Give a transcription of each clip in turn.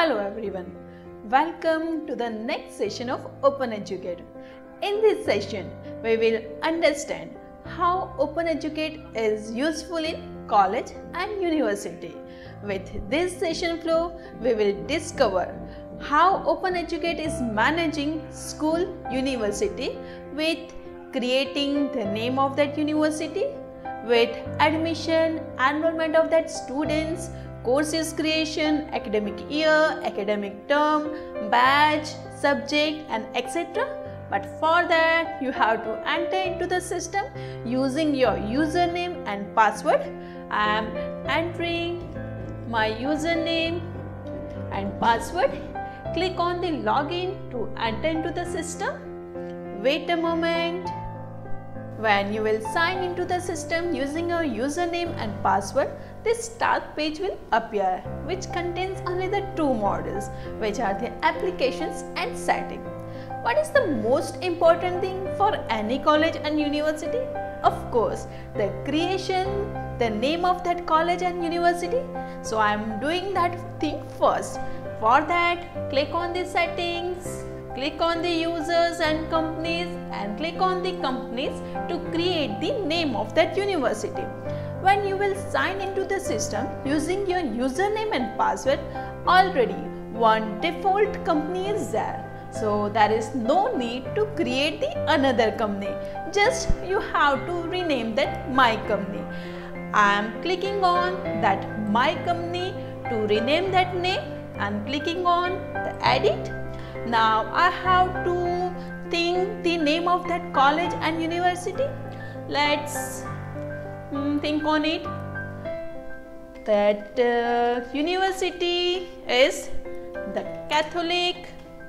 Hello everyone, welcome to the next session of Open Educate. In this session, we will understand how Open Educate is useful in college and university. With this session flow, we will discover how Open Educate is managing school, university with creating the name of that university, with admission, enrollment of that students, courses creation, academic year, academic term, batch, subject and etc. But for that you have to enter into the system using your username and password. I am entering my username and password. Click on the login to enter into the system. Wait a moment. When you will sign into the system using your username and password, this start page will appear, which contains only the two modules, which are the applications and setting. What is the most important thing for any college and university? Of course, the creation, the name of that college and university. So I am doing that thing first. For that, click on the settings. Click on the users and companies and click on the companies to create the name of that university. When you will sign into the system using your username and password, already one default company is there. So there is no need to create the another company. Just you have to rename that my company. I am clicking on that my company to rename that name and clicking on the edit. Now I have to think the name of that college and university. Let's think on it. That university is the Catholic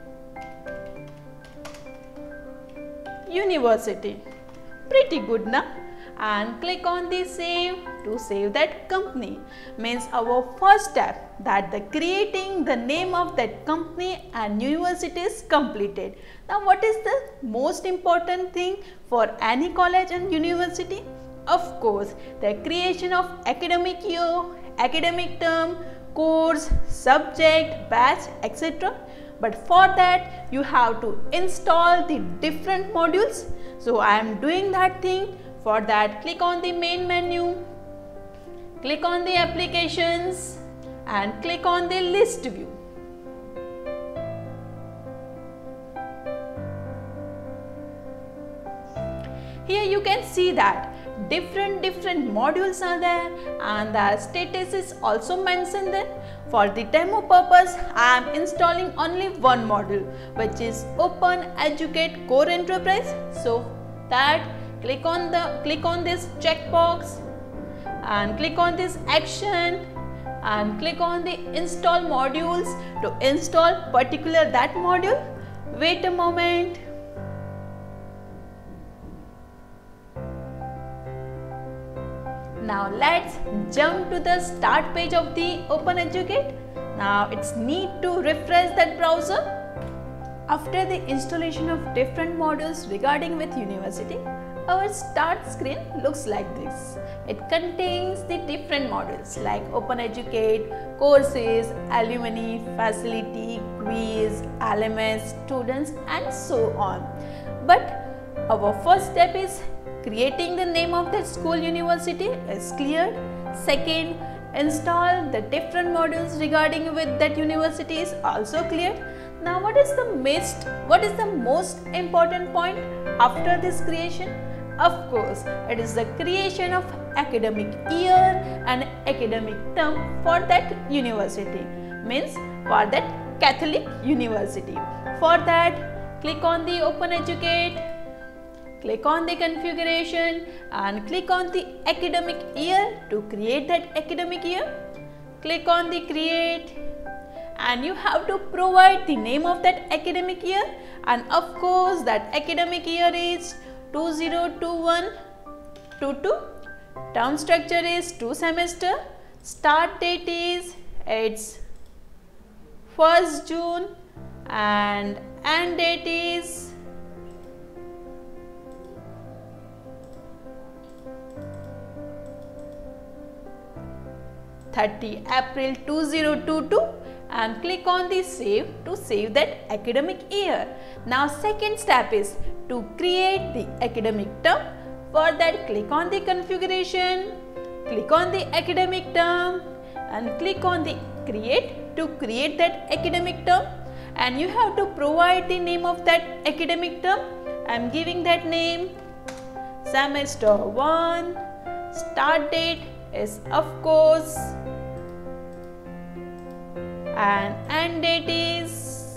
University. Pretty good, na? And click on the save to save that company. Means our first step, that the creating the name of that company and university is completed. Now what is the most important thing for any college and university? Of course, the creation of academic year, academic term, course, subject, batch, etc. But for that you have to install the different modules. So I am doing that thing. For that, click on the main menu, click on the applications and click on the list view. Here you can see that different modules are there and the status is also mentioned there. For the demo purpose, I am installing only one module, which is Open Educate Core Enterprise. So that click on this checkbox and click on this action and click on the install modules to install particular that module. Wait a moment. Now let's jump to the start page of the Open Educate. Now it's need to refresh that browser. After the installation of different modules regarding with university, our start screen looks like this. It contains the different modules like Open Educate, courses, alumni, facility, quiz, LMS, students and so on. But our first step is creating the name of that school university is cleared. Second, install the different modules regarding with that university is also cleared. Now what is the most important point after this creation? Of course, it is the creation of academic year and academic term for that university, means for that Catholic University. For that, click on the Open Educate, click on the configuration and click on the academic year to create that academic year. Click on the create and you have to provide the name of that academic year, and of course that academic year is 2021-22. Term structure is 2 semester. Start date is it's 1st June and end date is 30 April 2022 and click on the save to save that academic year. Now second step is to create the academic term. For that, click on the configuration, click on the academic term and click on the create to create that academic term, and you have to provide the name of that academic term. I am giving that name semester 1. Start date is of course, and end date is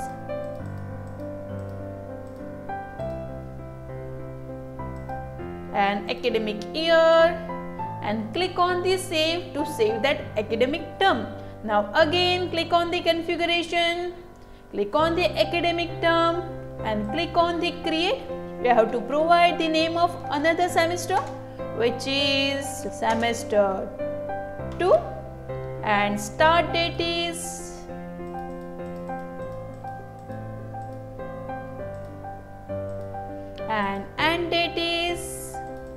an academic year, and click on the save to save that academic term. Now again click on the configuration, click on the academic term and click on the create. You have to provide the name of another semester, which is semester 2, and start date is and end date is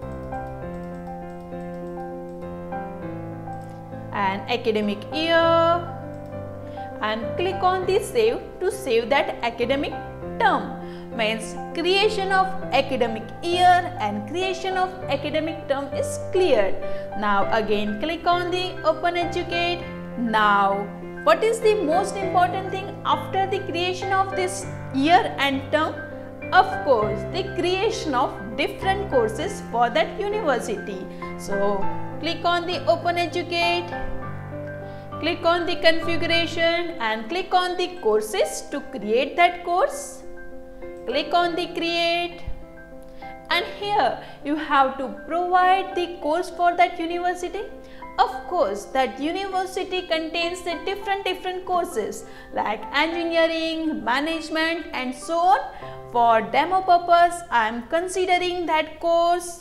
an academic year, and click on the save to save that academic term. Means creation of academic year and creation of academic term is cleared. Now again click on the Open Educate. Now what is the most important thing after the creation of this year and term? Of course, the creation of different courses for that university. So click on the Open Educate, click on the configuration and click on the courses to create that course. Click on the create, and here you have to provide the course for that university. Of course, that university contains the different courses like engineering, management and so on. For demo purpose, I am considering that course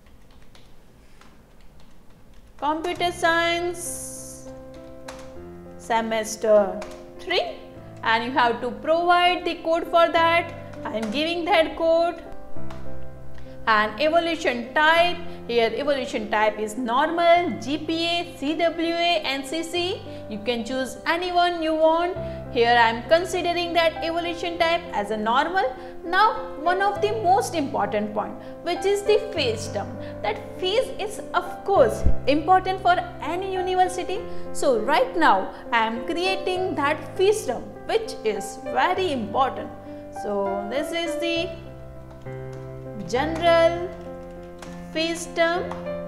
Computer Science semester 3, and you have to provide the code for that. I am giving that code. And evaluation type, here evaluation type is normal, GPA, CWA and CC. You can choose anyone you want. Here I am considering that evaluation type as a normal. Now one of the most important point, which is the fees term. That fees is of course important for any university. So right now I am creating that fees term, which is very important. So this is the general fees term,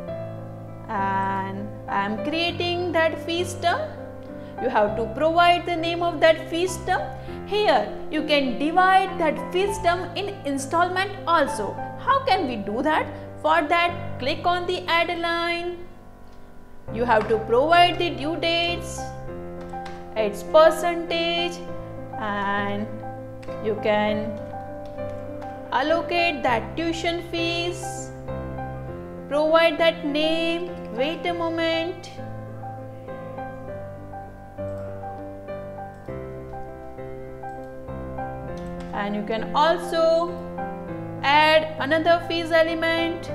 and I am creating that fees term. You have to provide the name of that fees term. Here you can divide that fees term in installment also. How can we do that? For that, click on the add a line. You have to provide the due dates, its percentage, and you can allocate that tuition fees, provide that name. Wait a moment. And you can also add another fees element.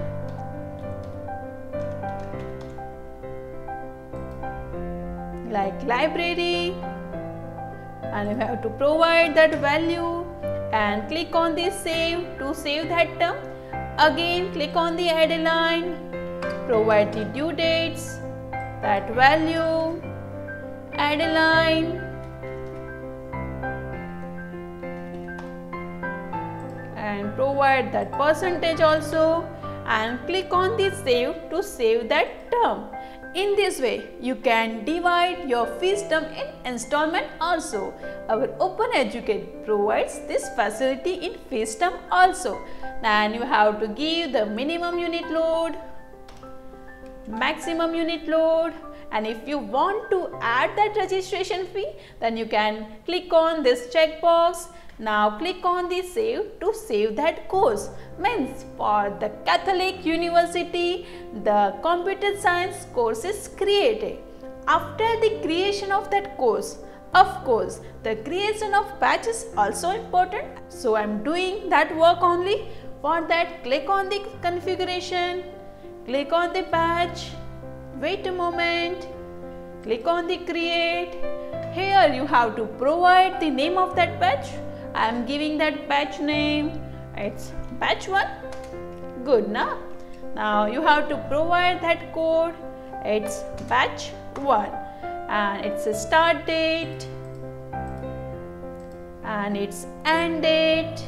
Like library, and you have to provide that value and click on the save to save that term. Again click on the add a line, provide the due dates, that value, add a line, and provide that percentage also, and click on the save to save that term. In this way, you can divide your fees term in installment also. Our Open Educate provides this facility in fees term also. And you have to give the minimum unit load, maximum unit load, and if you want to add that registration fee, then you can click on this checkbox. Now click on the save to save that course. Means for the Catholic University, the computer science course is created. After the creation of that course, of course, the creation of batch is also important. So I am doing that work only. For that, click on the configuration, click on the batch, wait a moment, click on the create. here you have to provide the name of that batch. I am giving that batch name. It's batch 1. Good, na? Now you have to provide that code. It's batch 1 and it's a start date and it's end date,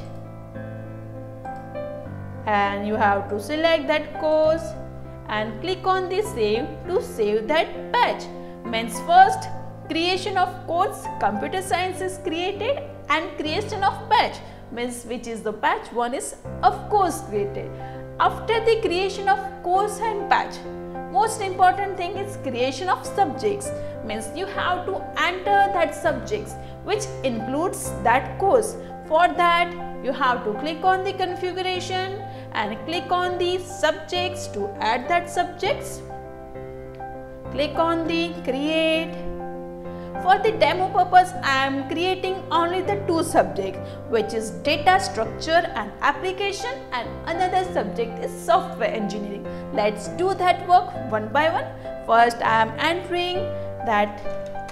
and you have to select that course and click on the save to save that batch. Means first creation of course computer science is created and creation of batch means which is the batch 1 is of course created. After the creation of course and batch, most important thing is creation of subjects, means you have to enter that subjects which includes that course. For that you have to click on the configuration and click on the subjects to add that subjects. Click on the create. For the demo purpose, I am creating only the 2 subjects, which is data structure and application, and another subject is software engineering. Let's do that work one by one. First, I am entering that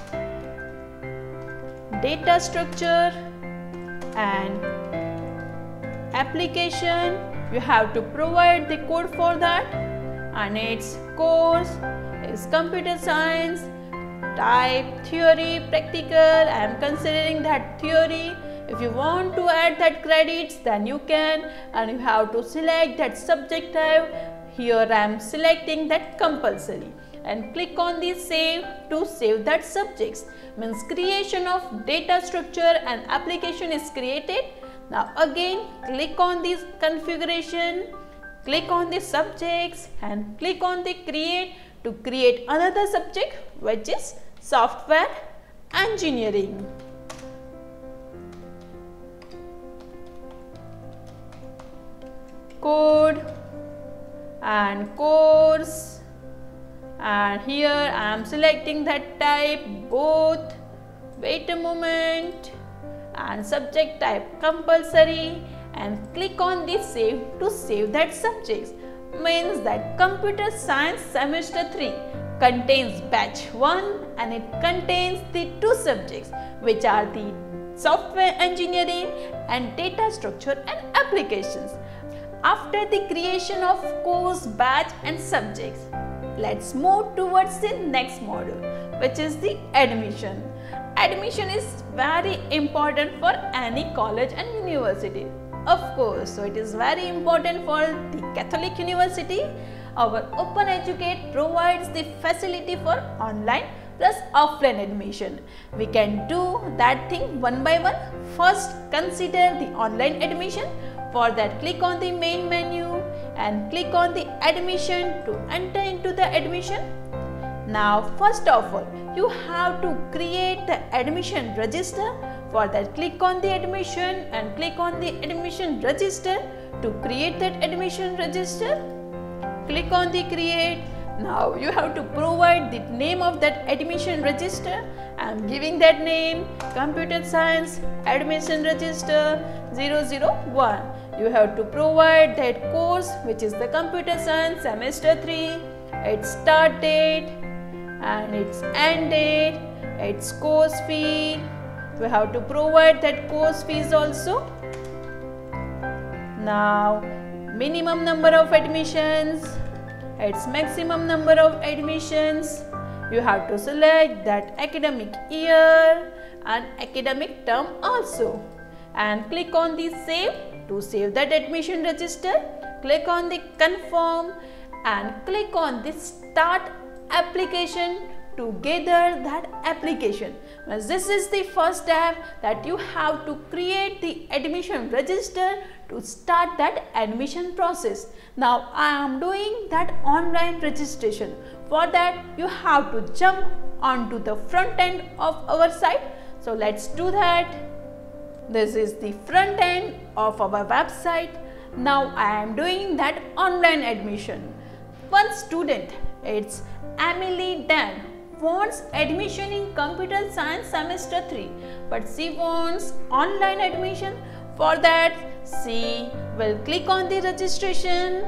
data structure and application. You have to provide the code for that, and its course is computer science. Type theory, practical. I am considering that theory. If you want to add that credits, then you can, and you have to select that subject type. Here I am selecting that compulsory and click on the save to save that subjects. Means creation of data structure and application is created. Now again click on this configuration, click on the subjects and click on the create to create another subject which is software engineering. Code and course, and here I am selecting that type both. Wait a moment, and subject type compulsory, and click on the save to save that subjects. Means that computer science semester 3 contains batch 1 and it contains the 2 subjects which are the software engineering and data structure and applications. After the creation of course, batch and subjects, let's move towards the next module, which is the admission. Admission is very important for any college and university. Of course, so it is very important for the Catholic University. Our OpenEducate provides the facility for online plus offline admission. We can do that thing one by one. First, consider the online admission. For that, click on the main menu and click on the admission to enter into the admission. Now, first of all, you have to create the admission register. For that, click on the admission and click on the admission register to create that admission register. Click on the create. Now you have to provide the name of that admission register. I am giving that name Computer Science Admission Register 001. You have to provide that course which is the Computer Science Semester 3, its start date and its end date, its course fee. We have to provide that course fees also. Now minimum number of admissions, its maximum number of admissions. You have to select that academic year and academic term also, and click on the save to save that admission register. Click on the confirm and click on the start application to gather that application. Now, this is the first step that you have to create the admission register to start that admission process. Now I am doing that online registration. For that you have to jump onto the front end of our site. So let's do that. This is the front end of our website. Now I am doing that online admission. One student, it's Emily Dan, wants admission in Computer Science Semester 3, but she wants online admission. For that, she will click on the registration.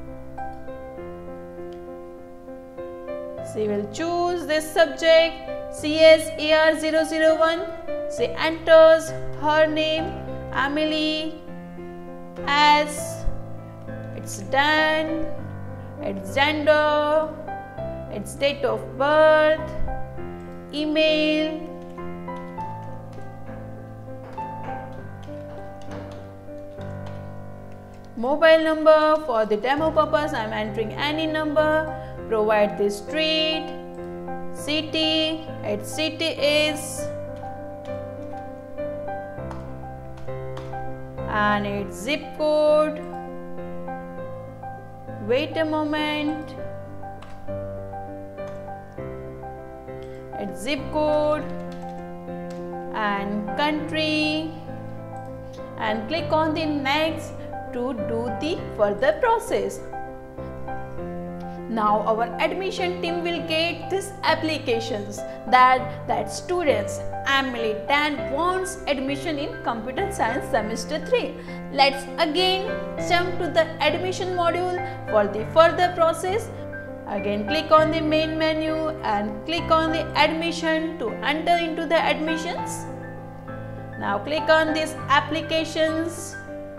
She will choose this subject. CSAR001. She enters her name Emily as its done, its gender, its date of birth, email, mobile number. For the demo purpose I am entering any number. Provide the street, city, its city is, and its zip code. Wait a moment. Its zip code and country, and click on the next to do the further process. Now our admission team will get these applications that students Emily Dan wants admission in computer science semester 3. Let's again jump to the admission module for the further process. Again click on the main menu and click on the admission to enter into the admissions. Now click on these applications.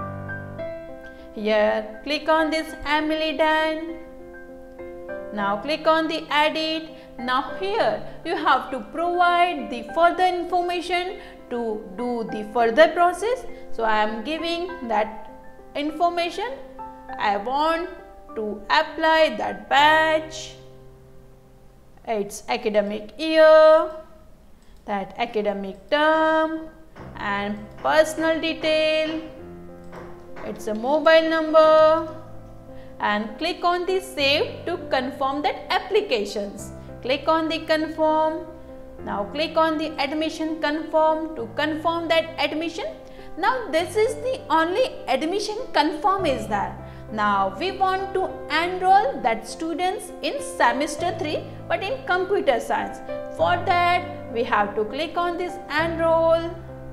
Here click on this Emily Dan. Now click on the edit. Now here you have to provide the further information to do the further process. So I am giving that information. I want to apply that batch, its academic year, that academic term, and personal detail. It's a mobile number, and click on the save to confirm that applications. Click on the confirm. Now click on the admission confirm to confirm that admission. Now this is the only admission confirm is there. Now we want to enroll that students in semester 3 but in computer science. For that we have to click on this enroll.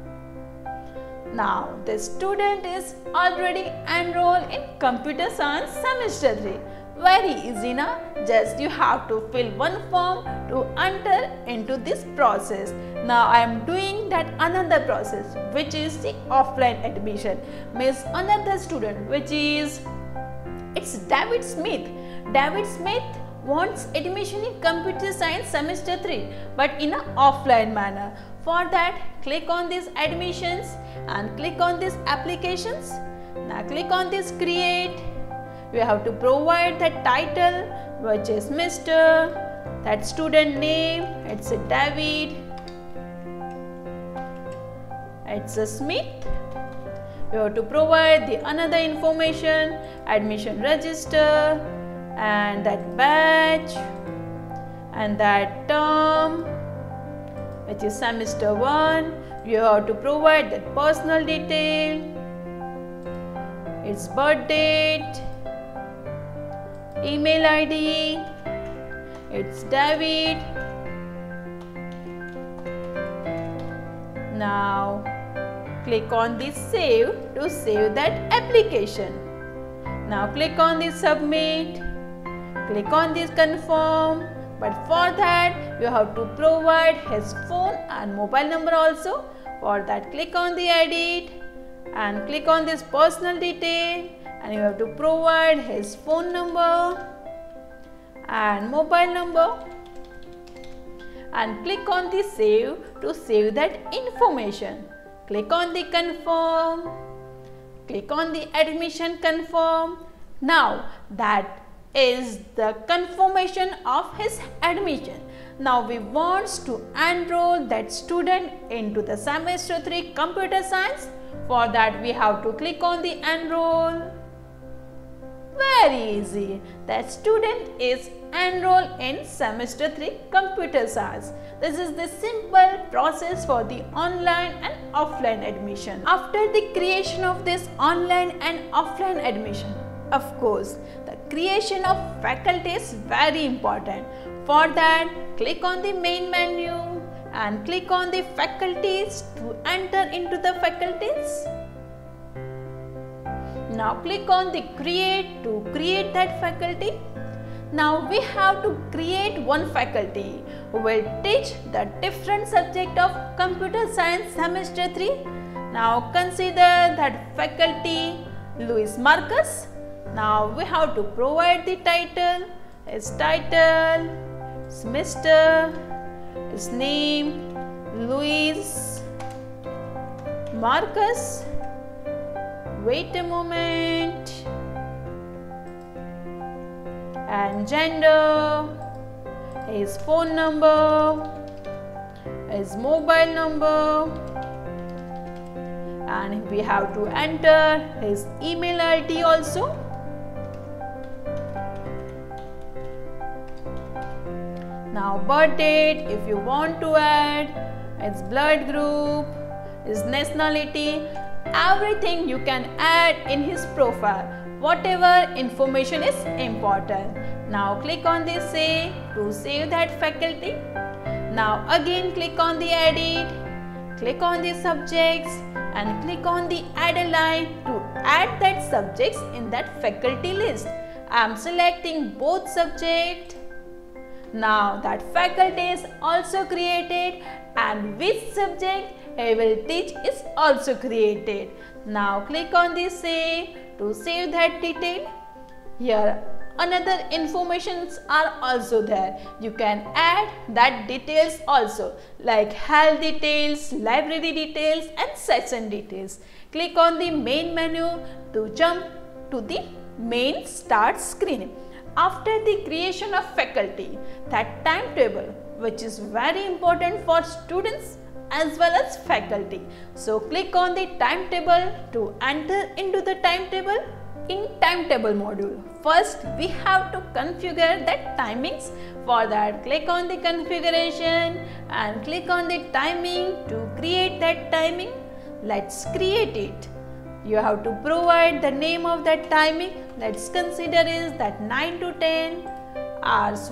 Now the student is already enrolled in computer science semester 3. Very easy na? Just you have to fill one form to enter into this process. Now I am doing that another process which is the offline admission. Means another student which is it's David Smith. David Smith wants admission in computer science semester 3 but in an offline manner. For that click on these admissions and click on these applications. Now click on this create. You have to provide the title which is Mr. That student name, it's a David, it's a Smith. You have to provide the another information, admission register, and that batch, and that term which is semester 1. You have to provide that personal detail, its birth date, email ID, it's David. Now click on the save to save that application. Now click on the submit, click on this confirm, but for that you have to provide his phone and mobile number also. For that click on the edit and click on this personal detail, and you have to provide his phone number and mobile number, and click on the save to save that information. Click on the confirm, click on the admission confirm. Now that is the confirmation of his admission. Now we want to enroll that student into the semester 3 computer science. For that we have to click on the enroll. Very easy. That student is enrolled in semester 3 computer science. This is the simple process for the online and offline admission. After the creation of this online and offline admission, of course, the creation of faculty is very important. For that, click on the main menu and click on the faculties to enter into the faculties. Now click on the create to create that faculty. Now we have to create one faculty who will teach the different subject of computer science semester 3. Now consider that faculty Louis Marcus. Now we have to provide the title, his title, his Mr., his name, Louis Marcus. Wait a moment. And gender, his phone number, his mobile number, and we have to enter his email ID also. Now birth date, if you want to add, his blood group, his nationality, everything you can add in his profile, whatever information is important. Now click on this save to save that faculty. Now again click on the edit, click on the subjects and click on the add a line to add that subjects in that faculty list. I am selecting both subjects. Now that faculty is also created and which subject he will teach is also created. Now click on the save to save that detail. Here another informations are also there. You can add that details also, like health details, library details and session details. Click on the main menu to jump to the main start screen. After the creation of faculty, that timetable, which is very important for students as well as faculty. So click on the timetable to enter into the timetable. In timetable module, first we have to configure that timings. For that, click on the configuration and click on the timing to create that timing. Let's create it. You have to provide the name of that timing. Let's consider is that 9 to 10, hours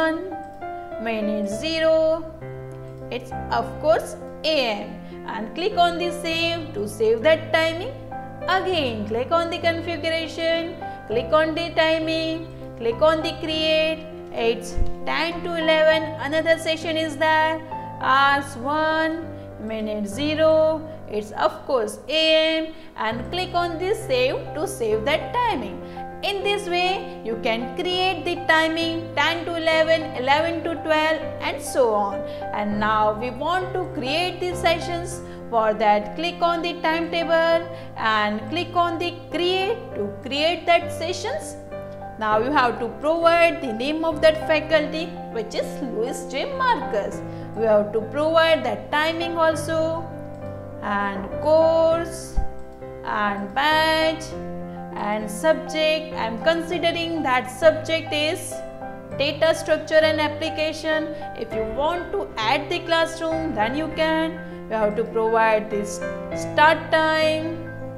1, minute 0. It's of course AM. And click on the save to save that timing. Again click on the configuration, click on the timing, click on the create. It's 10 to 11, another session is there, hours 1, minute 0, it's of course AM, and click on this save to save that timing. In this way you can create the timing 10 to 11, 11 to 12 and so on. And now we want to create the sessions. For that, click on the timetable and click on the create to create that sessions. Now you have to provide the name of that faculty, which is Louis J. Marcus. We have to provide that timing also, and course and batch and subject. I am considering that subject is data structure and application. If you want to add the classroom, then you can. You have to provide this start time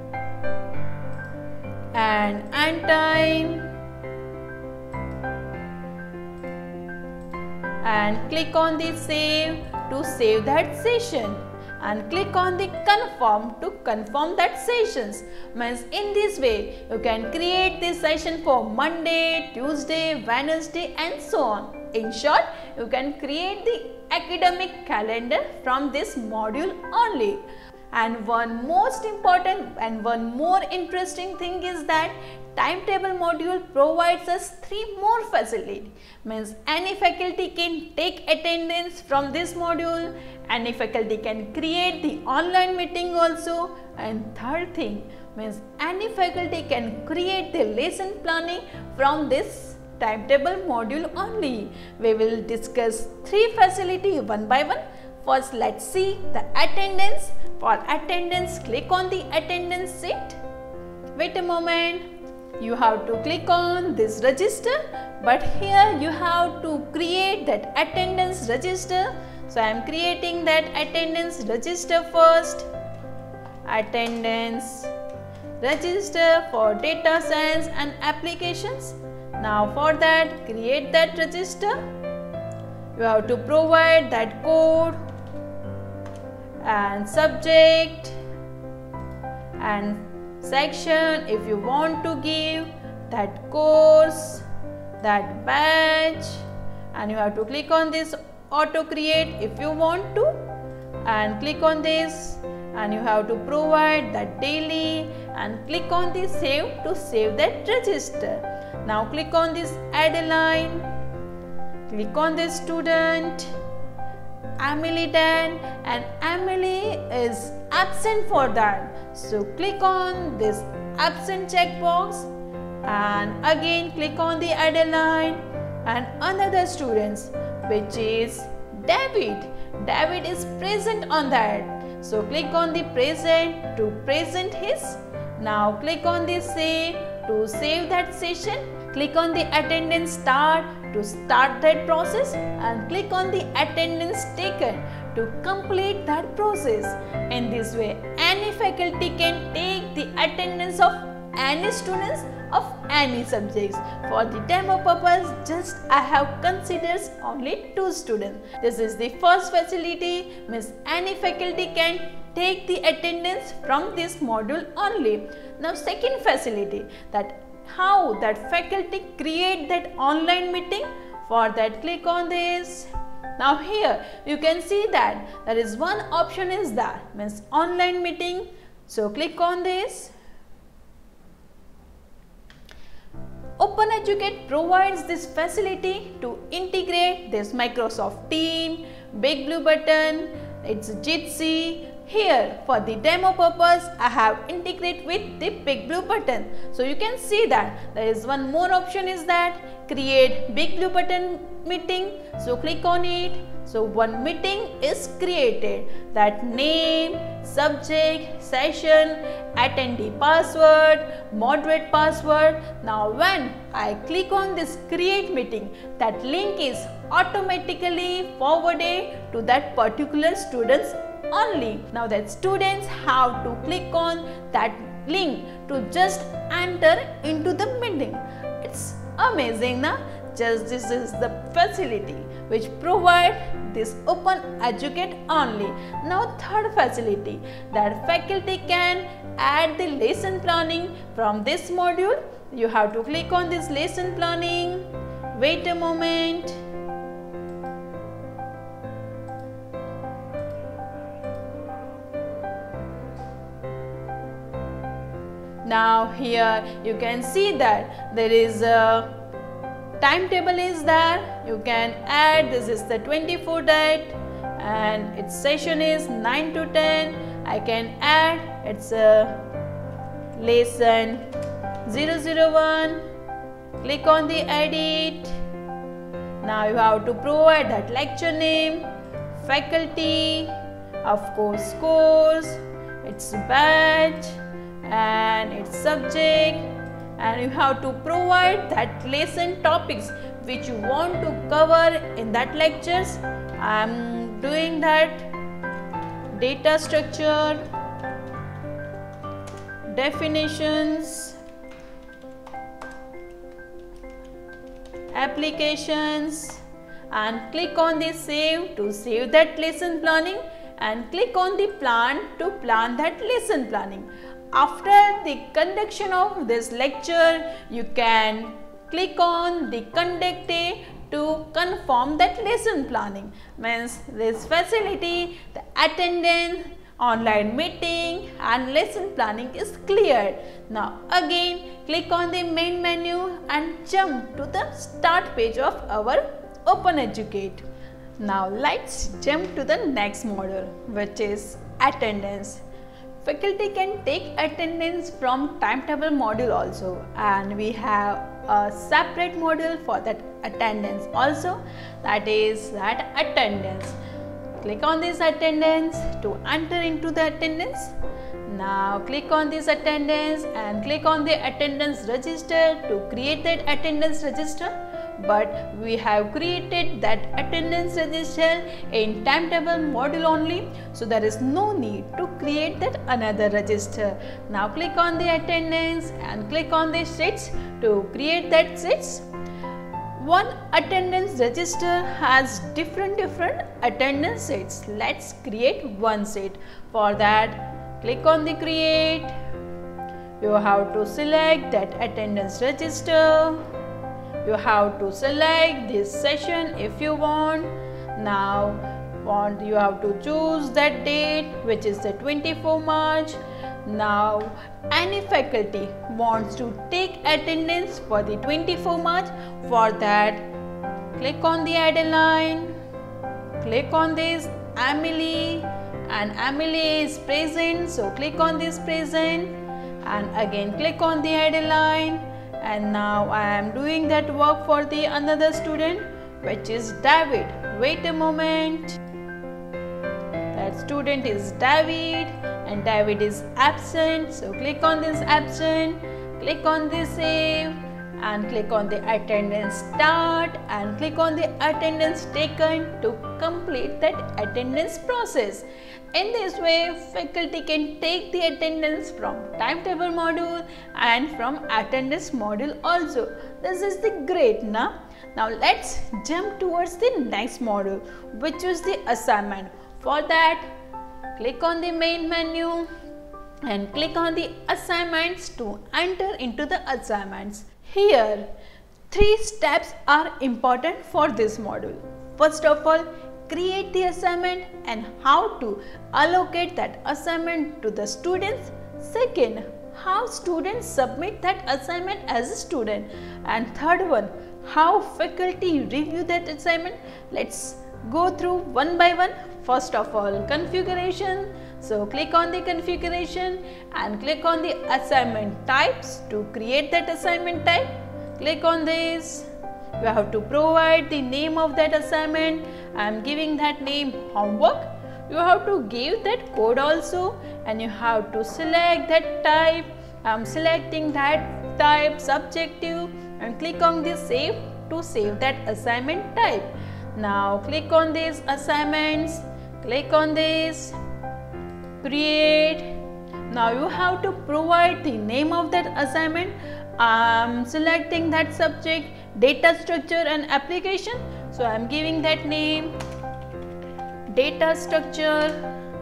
and end time, and click on the save to save that session, and click on the confirm to confirm that sessions. Means in this way you can create this session for Monday, Tuesday, Wednesday and so on. In short, you can create the academic calendar from this module only. And one most important and one more interesting thing is that timetable module provides us 3 more facilities. Means any faculty can take attendance from this module, any faculty can create the online meeting also, and third thing means any faculty can create the lesson planning from this timetable module only. We will discuss 3 facilities one by one. First, let's see the attendance. For attendance, click on the attendance sheet. Wait a moment. You have to click on this register, but here you have to create that attendance register. So I am creating that attendance register first. Attendance register for data science and applications. Now for that, create that register. You have to provide that code and subject and section if you want to give that course that batch, and you have to click on this auto create if you want to, and click on this, and you have to provide that daily, and click on this save to save that register. Now click on this add a line, click on this student Emily Dan, and Emily is absent for that, so click on this absent checkbox, and again click on the add a line, and another students which is David. David is present on that, so click on the present to present his. Now click on the save to save that session. Click on the attendance start to start that process, and click on the attendance taken to complete that process. In this way, any faculty can take the attendance of any students of any subjects. For the demo purpose, just I have considered only 2 students. This is the first facility, means any faculty can take the attendance from this module only. Now second facility, that how that faculty create that online meeting. For that, click on this. Now here you can see that there is one option is that means online meeting, so click on this. OpenEducate provides this facility to integrate this Microsoft Teams, Big Blue Button, it's Jitsi. Here for the demo purpose, I have integrated with the Big Blue Button. So you can see that there is one more option is that create Big Blue Button meeting. So click on it. So one meeting is created, that name, subject, session, attendee password, moderate password. Now when I click on this create meeting, that link is automatically forwarded to that particular student's only. Now that students have to click on that link to just enter into the meeting. It's amazing, na? Just this is the facility which provide this OpenEducate only. Now third facility, that faculty can add the lesson planning from this module. You have to click on this lesson planning. Wait a moment. Now here you can see that there is a timetable is there. You can add, this is the 24 date and its session is 9 to 10. I can add, it's a lesson 001. Click on the edit. Now you have to provide that lecture name, faculty, of course course, its batch and its subject, and you have to provide that lesson topics which you want to cover in that lectures. I am doing that data structure, definitions, applications, and click on the save to save that lesson planning, and click on the plan to plan that lesson planning. After the conduction of this lecture, you can click on the conduct a to confirm that lesson planning. Means this facility, the attendance, online meeting and lesson planning is cleared. Now again click on the main menu and jump to the start page of our OpenEducate. Now let's jump to the next module, which is attendance. Faculty can take attendance from timetable module also, and we have a separate module for that attendance also, that is that attendance. Click on this attendance to enter into the attendance. Now click on this attendance and click on the attendance register to create that attendance register. But we have created that attendance register in timetable module only, so there is no need to create that another register. Now click on the attendance and click on the sheets to create that sheets. One attendance register has different attendance sheets. Let's create one sheet. For that, click on the create. You have to select that attendance register. You have to select this session if you want. Now you have to choose that date, which is the 24 March. Now any faculty wants to take attendance for the 24 March. For that, click on the add a line, click on this Emily, and Emily is present, so click on this present, and again click on the add a line. And now I am doing that work for the another student, which is David. Wait a moment. That student is David, and David is absent, so click on this absent, click on this save, and click on the attendance start, and click on the attendance taken to complete that attendance process. In this way, faculty can take the attendance from timetable module and from attendance module also. This is the great, na? Now let's jump towards the next module, which is the assignment. For that, click on the main menu and click on the assignments to enter into the assignments. Here, 3 steps are important for this module. First of all, create the assignment and how to allocate that assignment to the students. Second, how students submit that assignment as a student. And third one, how faculty review that assignment. Let's go through one by one. First of all, configuration. So click on the configuration and click on the assignment types to create that assignment type. Click on this. You have to provide the name of that assignment. I am giving that name homework. You have to give that code also, and you have to select that type. I am selecting that type subjective, and click on this save to save that assignment type. Now click on these assignments, click on this create. Now you have to provide the name of that assignment. I am selecting that subject data structure and application, so I am giving that name data structure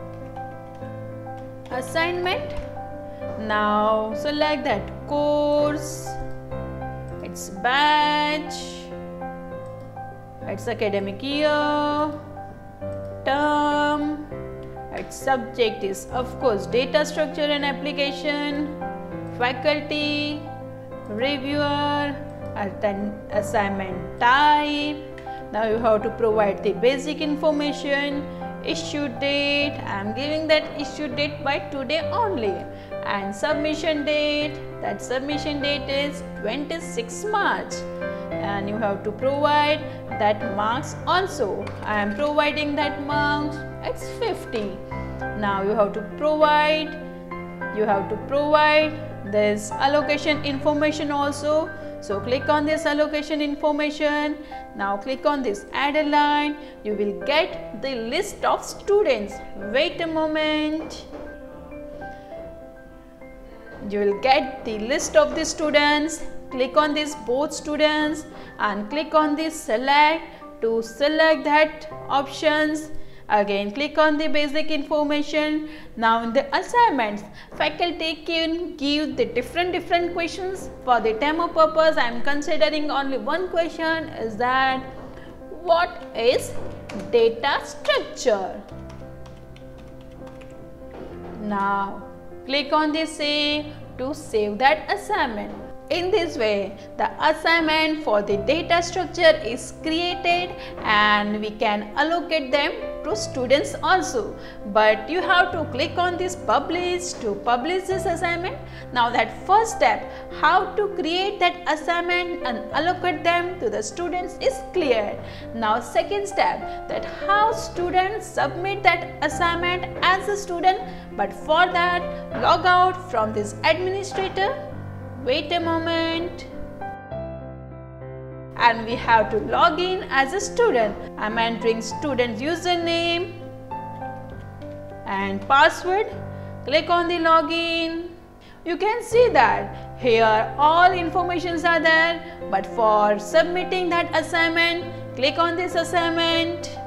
assignment. Now select that course, its batch, its academic year, term, its subject is of course data structure and application, faculty, reviewer, assignment type. Now you have to provide the basic information, issue date. I am giving that issue date by today only, and submission date. That submission date is 26 March, and you have to provide that marks also. I am providing that marks, it's 50. Now you have to provide this allocation information also. So click on this allocation information. Now click on this add a line. You will get the list of students. Wait a moment. You will get the list of the students. Click on this both students and click on this select to select that options. Again click on the basic information. Now in the assignments, faculty can give the different questions. For the demo purpose, I am considering only one question, is that what is data structure? Now click on this save to save that assignment. In this way, the assignment for the data structure is created and we can allocate them to students also. But you have to click on this publish to publish this assignment. Now that first step, how to create that assignment and allocate them to the students is clear. Now second step, that how students submit that assignment as a student. But for that, log out from this administrator. Wait a moment, and we have to log in as a student. I am entering student username and password. Click on the login. You can see that here all informations are there, but for submitting that assignment, click on this assignment.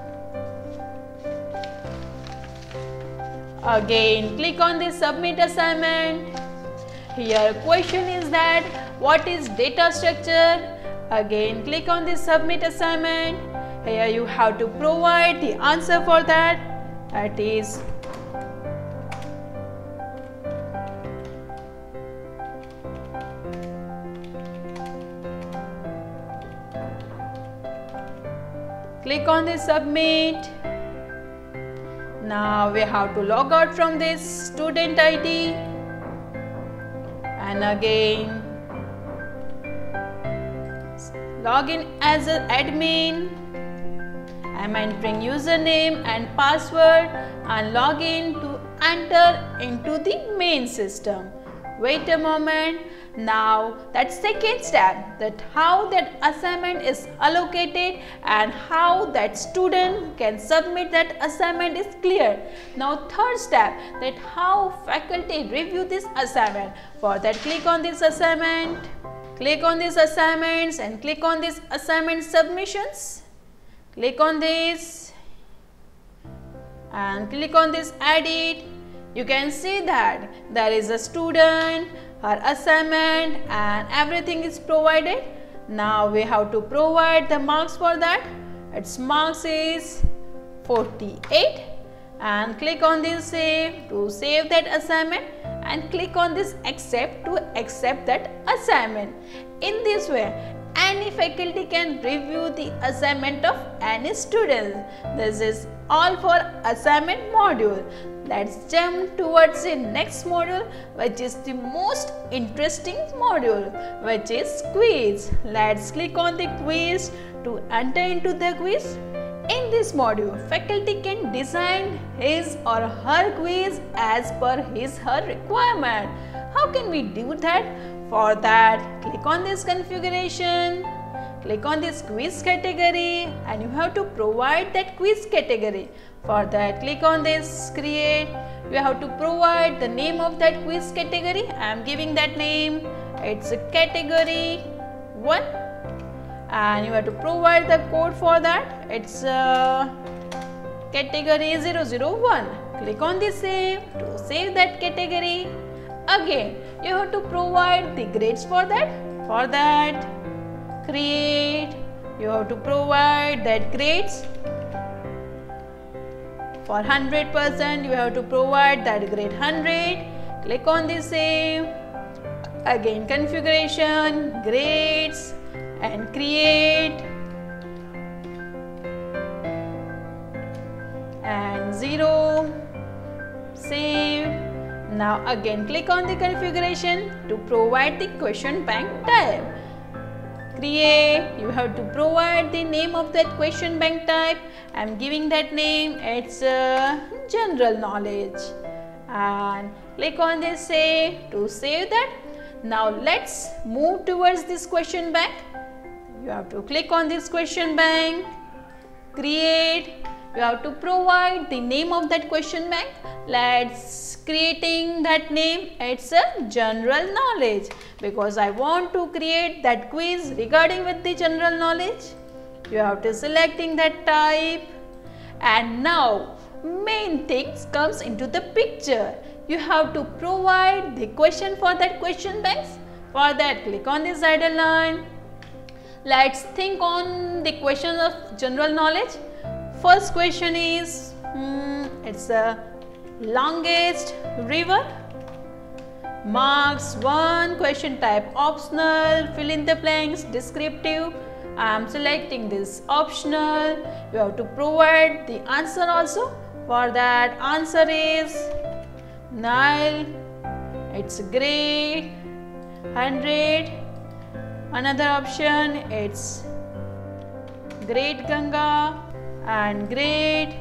Again click on this submit assignment. Here question is that what is data structure? Again click on the submit assignment. Here you have to provide the answer for that. That is click on the submit. Now we have to log out from this student ID and again log in as an admin. I am entering username and password and log in to enter into the main system. Wait a moment. Now that second step, that how that assignment is allocated and how that student can submit that assignment is clear. Now third step, that how faculty review this assignment. For that click on this assignment, click on these assignments and click on this assignment submissions. Click on this and click on this edit. You can see that there is a student, her assignment and everything is provided. Now we have to provide the marks for that. Its marks is 48 and click on this save to save that assignment and click on this accept to accept that assignment. In this way, any faculty can review the assignment of any student. This is all for assignment module. Let's jump towards the next module, which is the most interesting module, which is quiz. Let's click on the quiz to enter into the quiz. In this module, faculty can design his or her quiz as per her requirement. How can we do that? For that, click on this configuration, click on this quiz category and you have to provide that quiz category. For that, click on this create. You have to provide the name of that quiz category. I am giving that name. It's a category 1 and you have to provide the code for that. It's category 001. Click on the save to save that category. Again, you have to provide the grades for that. For that, create. You have to provide that grades. For 100%, you have to provide that grade 100. Click on the save. Again, configuration, grades and create. And 0. Save. Now again click on the configuration to provide the question bank type. Create. You have to provide the name of that question bank type. I am giving that name. It's general knowledge. And click on this save to save that. Now let's move towards this question bank. You have to click on this question bank. Create. You have to provide the name of that question bank. Let's creating that name. It's a general knowledge because I want to create that quiz regarding with the general knowledge. You have to selecting that type and now main things comes into the picture. You have to provide the question for that question banks. For that click on this idle line. Let's think on the question of general knowledge. First question is, it's a longest river. Marks 1, question type optional, fill in the blanks, descriptive. I am selecting this optional. You have to provide the answer also. For that answer is Nile, it's great, 100. Another option, it's Great Ganga and great.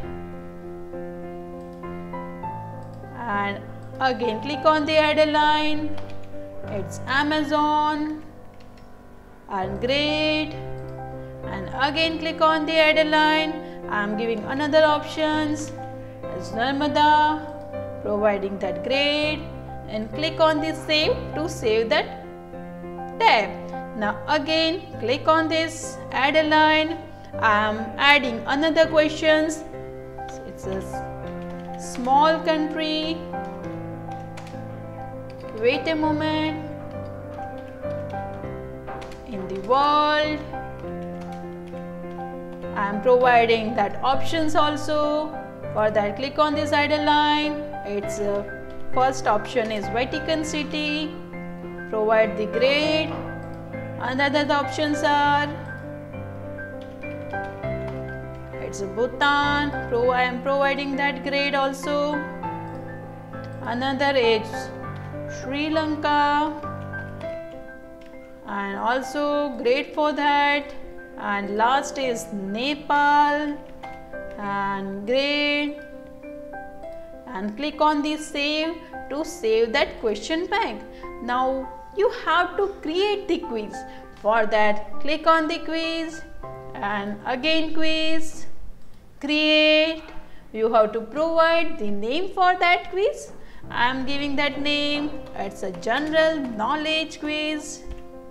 And again click on the idle line. It's Amazon and great. And again click on the idle line. I am giving another options. It's Narmada, providing that grade. And click on the save to save that tab. Now again click on this idle line. I am adding another questions. It's a small country. Wait a moment. In the world. I am providing that options also. For that, click on this idle line. Its first option is Vatican City. Provide the grade. Another the options are it's Bhutan. I am providing that grade also. Another is Sri Lanka, and also grade for that. And last is Nepal, and grade. And click on the save to save that question bank. Now you have to create the quiz. For that, click on the quiz and again quiz, create. You have to provide the name for that quiz. I am giving that name. It's a general knowledge quiz.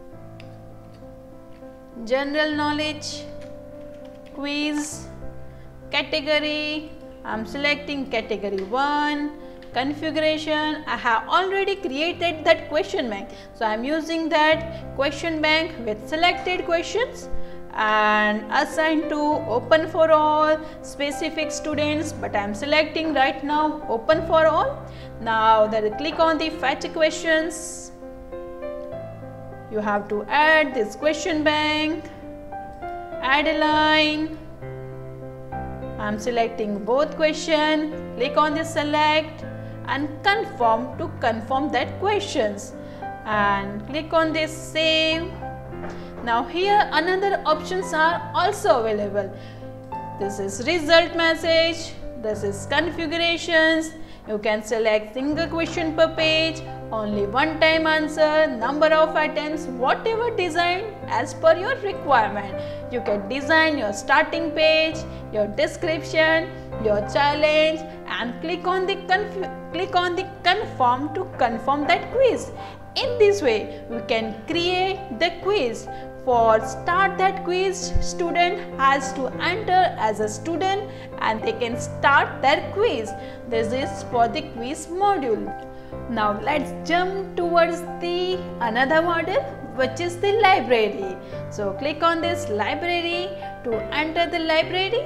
General knowledge quiz. Category, I am selecting category 1. Configuration, I have already created that question bank. So I am using that question bank with selected questions and assigned to open for all specific students, but I am selecting right now open for all. Now then click on the fetch questions. You have to add this question bank, add a line. I am selecting both question, click on the select and confirm to confirm that questions and click on this save. Now here another options are also available. This is result message, this is configurations. You can select single question per page, only one time answer, number of items, whatever design as per your requirement. You can design your starting page, your description, your challenge and click on the confirm to confirm that quiz. In this way, we can create the quiz. For start that quiz, student has to enter as a student and they can start their quiz. This is for the quiz module. Now let's jump towards the another module, which is the library. So click on this library to enter the library.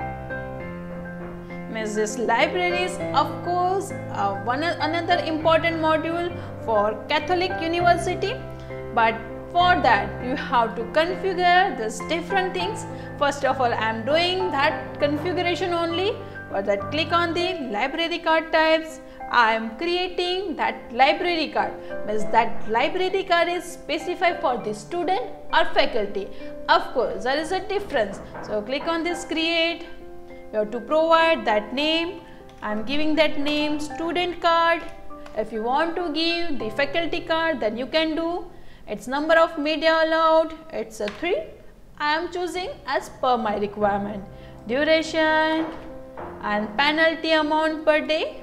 This library is of course another important module for Catholic University, but for that you have to configure this different things. First of all, I am doing that configuration only. For that, click on the library card types. I am creating that library card. Means that library card is specified for the student or faculty. Of course, there is a difference. So click on this create. You have to provide that name. I am giving that name student card. If you want to give the faculty card, then you can do. Its number of media allowed, it's a 3. I am choosing as per my requirement. Duration and penalty amount per day.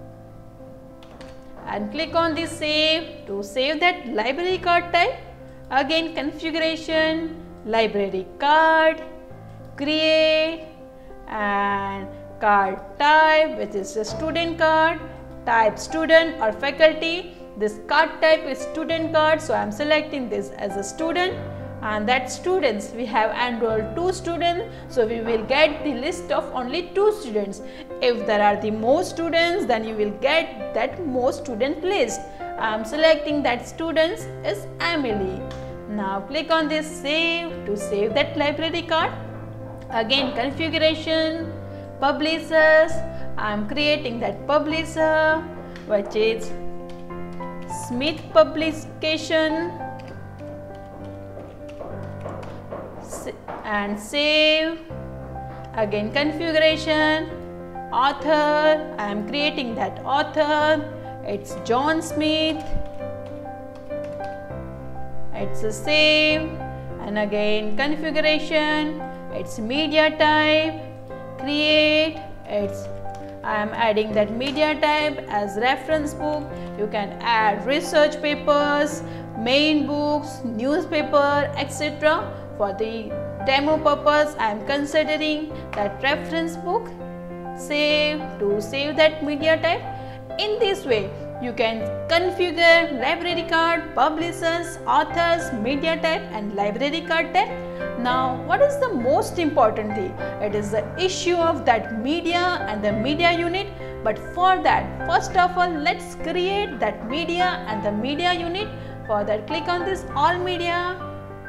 And click on the save to save that library card type. Again configuration, library card, create and card type, which is a student card, type student or faculty. This card type is student card, so I am selecting this as a student, and that students, we have enrolled 2 students, so we will get the list of only 2 students. If there are the more students, then you will get that more student list. I am selecting that students is Emily. Now click on this save to save that library card. Again configuration, publishers, I am creating that publisher, which is Smith Publication, and save. Again configuration, author, I am creating that author, it's John Smith, it's a save. And again configuration, it's media type, create, it's I am adding that media type as reference book. You can add research papers, main books, newspaper, etc. For the demo purpose, I am considering that reference book. Save to save that media type. In this way, You can configure library card, publishers, authors, media type and library card type. Now what is the most important thing? It is the issue of that media and the media unit. But for that, first of all, let's create that media and the media unit. For that, click on this all media,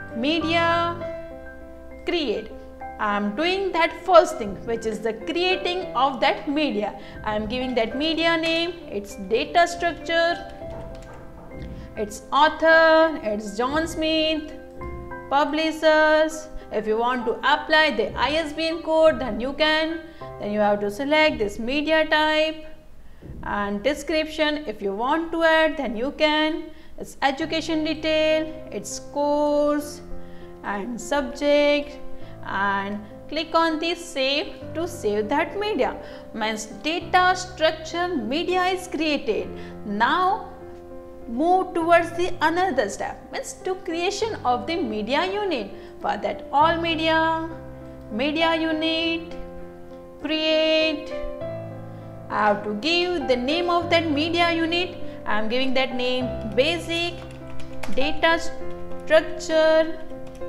create. I am doing that first thing, which is the creating of that media. I am giving that media name, its data structure, its author, its John Smith, publishers. If you want to apply the ISBN code, then you can. Then you have to select this media type and description. If you want to add, then you can. Its education detail, its course and subject, and click on the save to save that media. Means data structure media is created. Now move towards the another step, means to creation of the media unit. For that, all media unit, create. I have to give the name of that media unit. I am giving that name basic data structure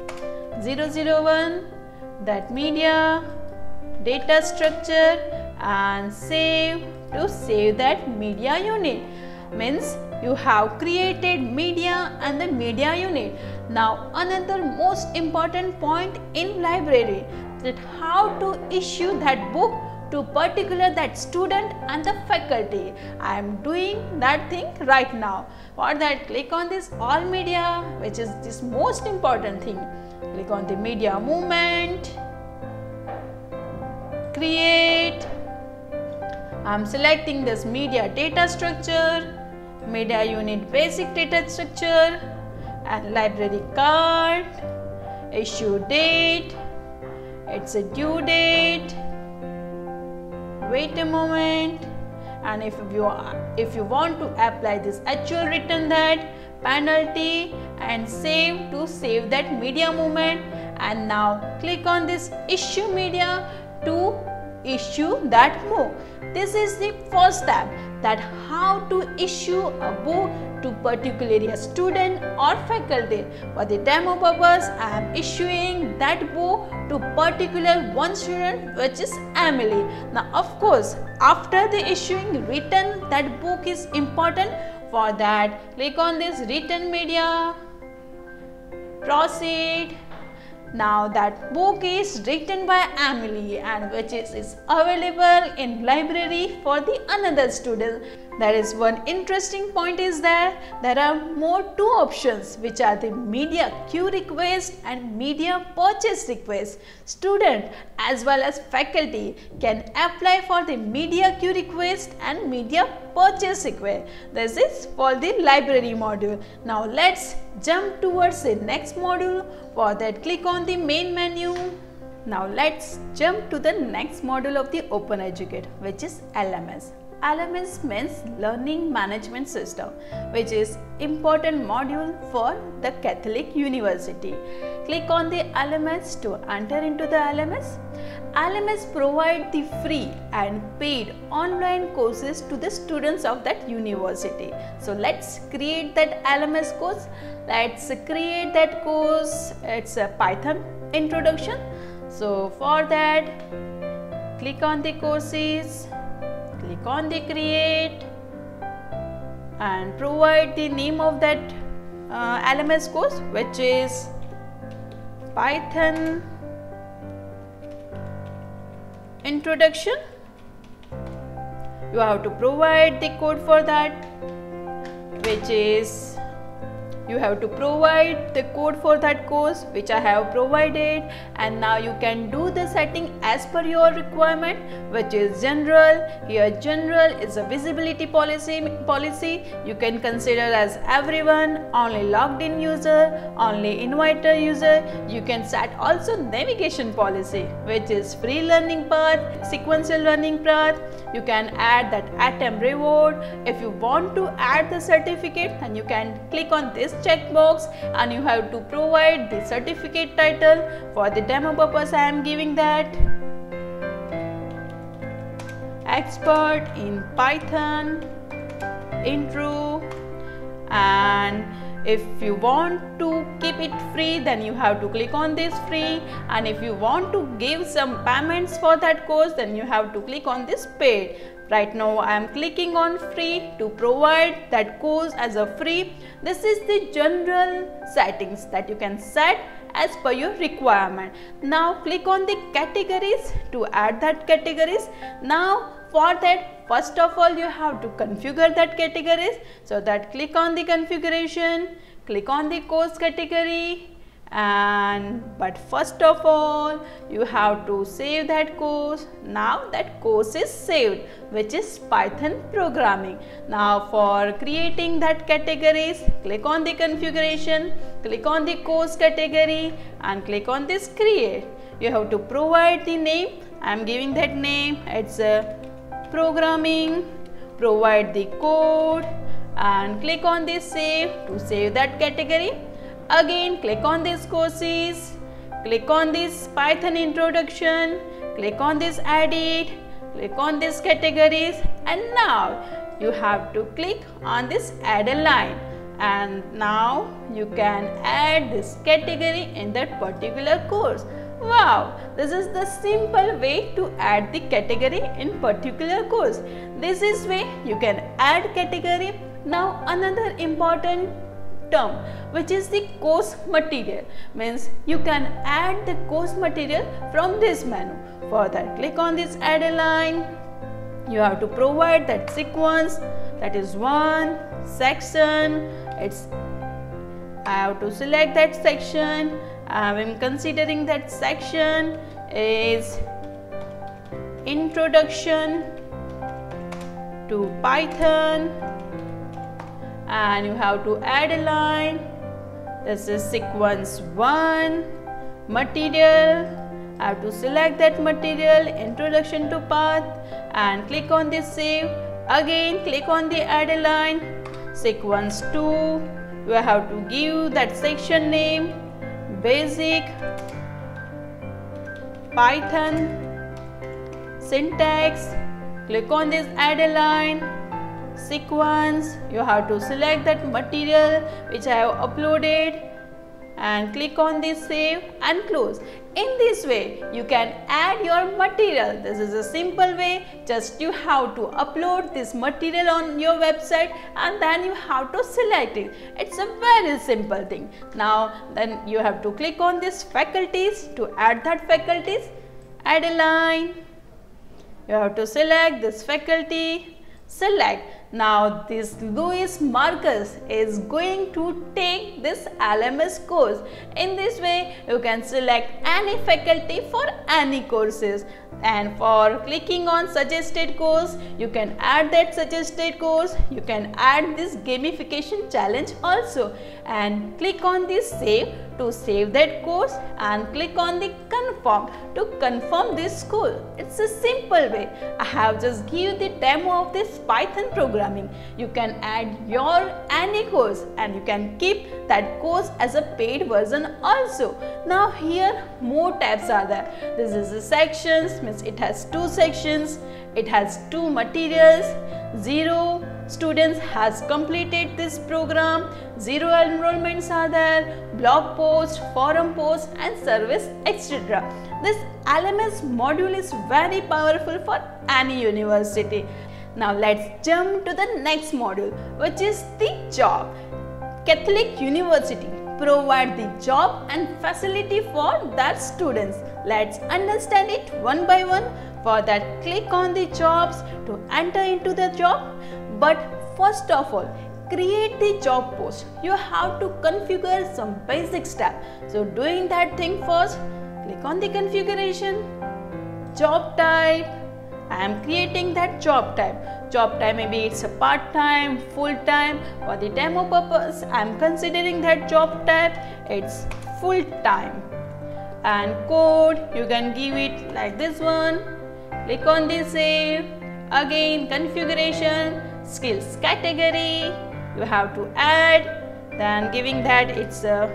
001, that media data structure, and save to save that media unit. Means you have created media and the media unit. Now another most important point in library, that how to issue that book to particular that student and the faculty. I am doing that thing right now. For that, click on this all media, which is this most important thing. Click on the media movement, create. I am selecting this media data structure, media unit basic data structure, and library card, issue date, it's a due date. Wait a moment, and if you want to apply this actual written that penalty, and save to save that media movement. And now click on this issue media to issue that book. This is the first step, that how to issue a book to particularly a student or faculty. For the demo purpose, I am issuing that book to particular one student, which is Emily. Now of course, after the issuing written, that book is important. For that, click on this written media, proceed. Now that book is written by Emily, and which is available in library for the another student. There is one interesting point is that there are more two options, which are the media queue request and media purchase request. Student as well as faculty can apply for the media queue request and media purchase request. This is for the library module. Now let's jump towards the next module. For that, click on the main menu. Now let's jump to the next module of the OpenEducate, which is LMS. LMS means Learning Management System, which is important module for the Catholic University. Click on the LMS to enter into the LMS. LMS provide the free and paid online courses to the students of that university. So let's create that LMS course. Let's create that course. It's a Python introduction. So for that, click on the courses, click on the create, and provide the name of that LMS course, which is Python introduction. You have to provide the code for that, which is you have to provide the code for that course, which I have provided. And now you can do the setting as per your requirement, which is general. Here general is a visibility policy. You can consider as everyone, only logged in user, only inviter user. You can set also navigation policy, which is free learning path, sequential learning path. You can add that ATEM reward. If you want to add the certificate, then you can click on this checkbox, and you have to provide the certificate title. For the demo purpose, I am giving that expert in Python intro, and if you want to keep it free, then you have to click on this free, and if you want to give some payments for that course, then you have to click on this paid. Right now I am clicking on free to provide that course as a free. This is the general settings that you can set as per your requirement. Now click on the categories to add that categories. Now for that, first of all you have to configure that categories. So that click on the configuration, click on the course category, but first of all you have to save that course. Now that course is saved, which is Python programming. Now for creating that categories, click on the configuration, click on the course category and click on this create. You have to provide the name. I am giving that name, it's programming. Provide the code and click on this save to save that category. Again click on this courses, click on this Python introduction, click on this edit, click on this categories, and now you have to click on this add a line, and now you can add this category in that particular course. Wow, this is the simple way to add the category in particular course. This is way you can add category. Now another important term, which is the course material, means you can add the course material from this menu. For that, click on this add a line. You have to provide that sequence, that is one section. I have to select that section. I am considering that section is introduction to Python, and you have to add a line. This is sequence 1, material. I have to select that material, introduction to path, and click on this save. Again click on the add a line. Sequence 2, you have to give that section name, basic Python syntax. Click on this add a line. Sequence, you have to select that material which I have uploaded and click on this save and close. In this way you can add your material. This is a simple way. Just you have to upload this material on your website and then you have to select it. It's a very simple thing. Now then you have to click on this faculties to add that faculties. Add a line. You have to select this faculty. Select. Now this Louis Marcus is going to take this LMS course. In this way you can select any faculty for any courses, and for clicking on suggested course you can add that suggested course. You can add this gamification challenge also, and click on this save to save that course and click on the confirm to confirm this school. It's a simple way. I have just give the demo of this Python programming. You can add your any course and you can keep that course as a paid version also. Now here more tabs are there. This is the sections, means it has 2 sections, it has 2 materials, 0 students has completed this program, 0 enrollments are there, blog post, forum post and service, etc. This LMS module is very powerful for any university. Now let's jump to the next module, which is the job. Catholic University provide the job and facility for their students. Let's understand it one by one. For that, click on the jobs to enter into the job. But first of all, create the job post. You have to configure some basic steps. So doing that thing first, click on the configuration, job type. I am creating that job type. Job type, maybe it's a part-time, full-time. For the demo purpose, I am considering that job type, it's full-time. And code, you can give it like this one. Click on this save. Again, configuration, skills category, you have to add, then giving that it's a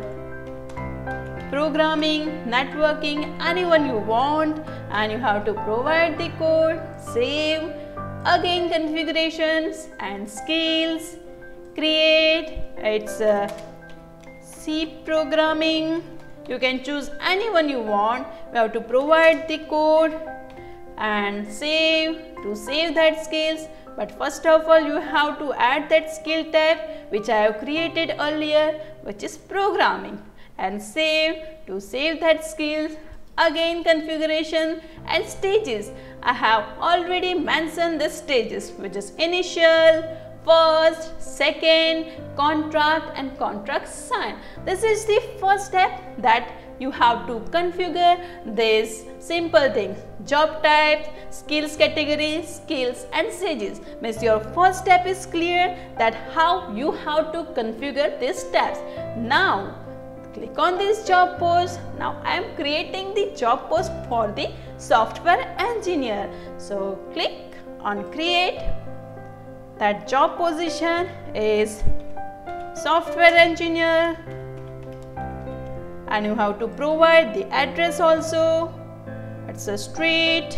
programming, networking, anyone you want, and you have to provide the code, save, again configurations and skills, create, it's C programming. You can choose anyone you want. You have to provide the code and save to save that skills. But first of all, you have to add that skill tab which I have created earlier, which is programming, and save to save that skills. Again configuration and stages. I have already mentioned the stages, which is initial, first, second, contract and contract sign. This is the first step that you have to configure this simple thing: job type, skills category, skills and stages. Means your first step is clear that how you have to configure these tabs. Now click on this job post. Now I am creating the job post for the software engineer. So click on create. That job position is software engineer, and you have to provide the address also. It's a street.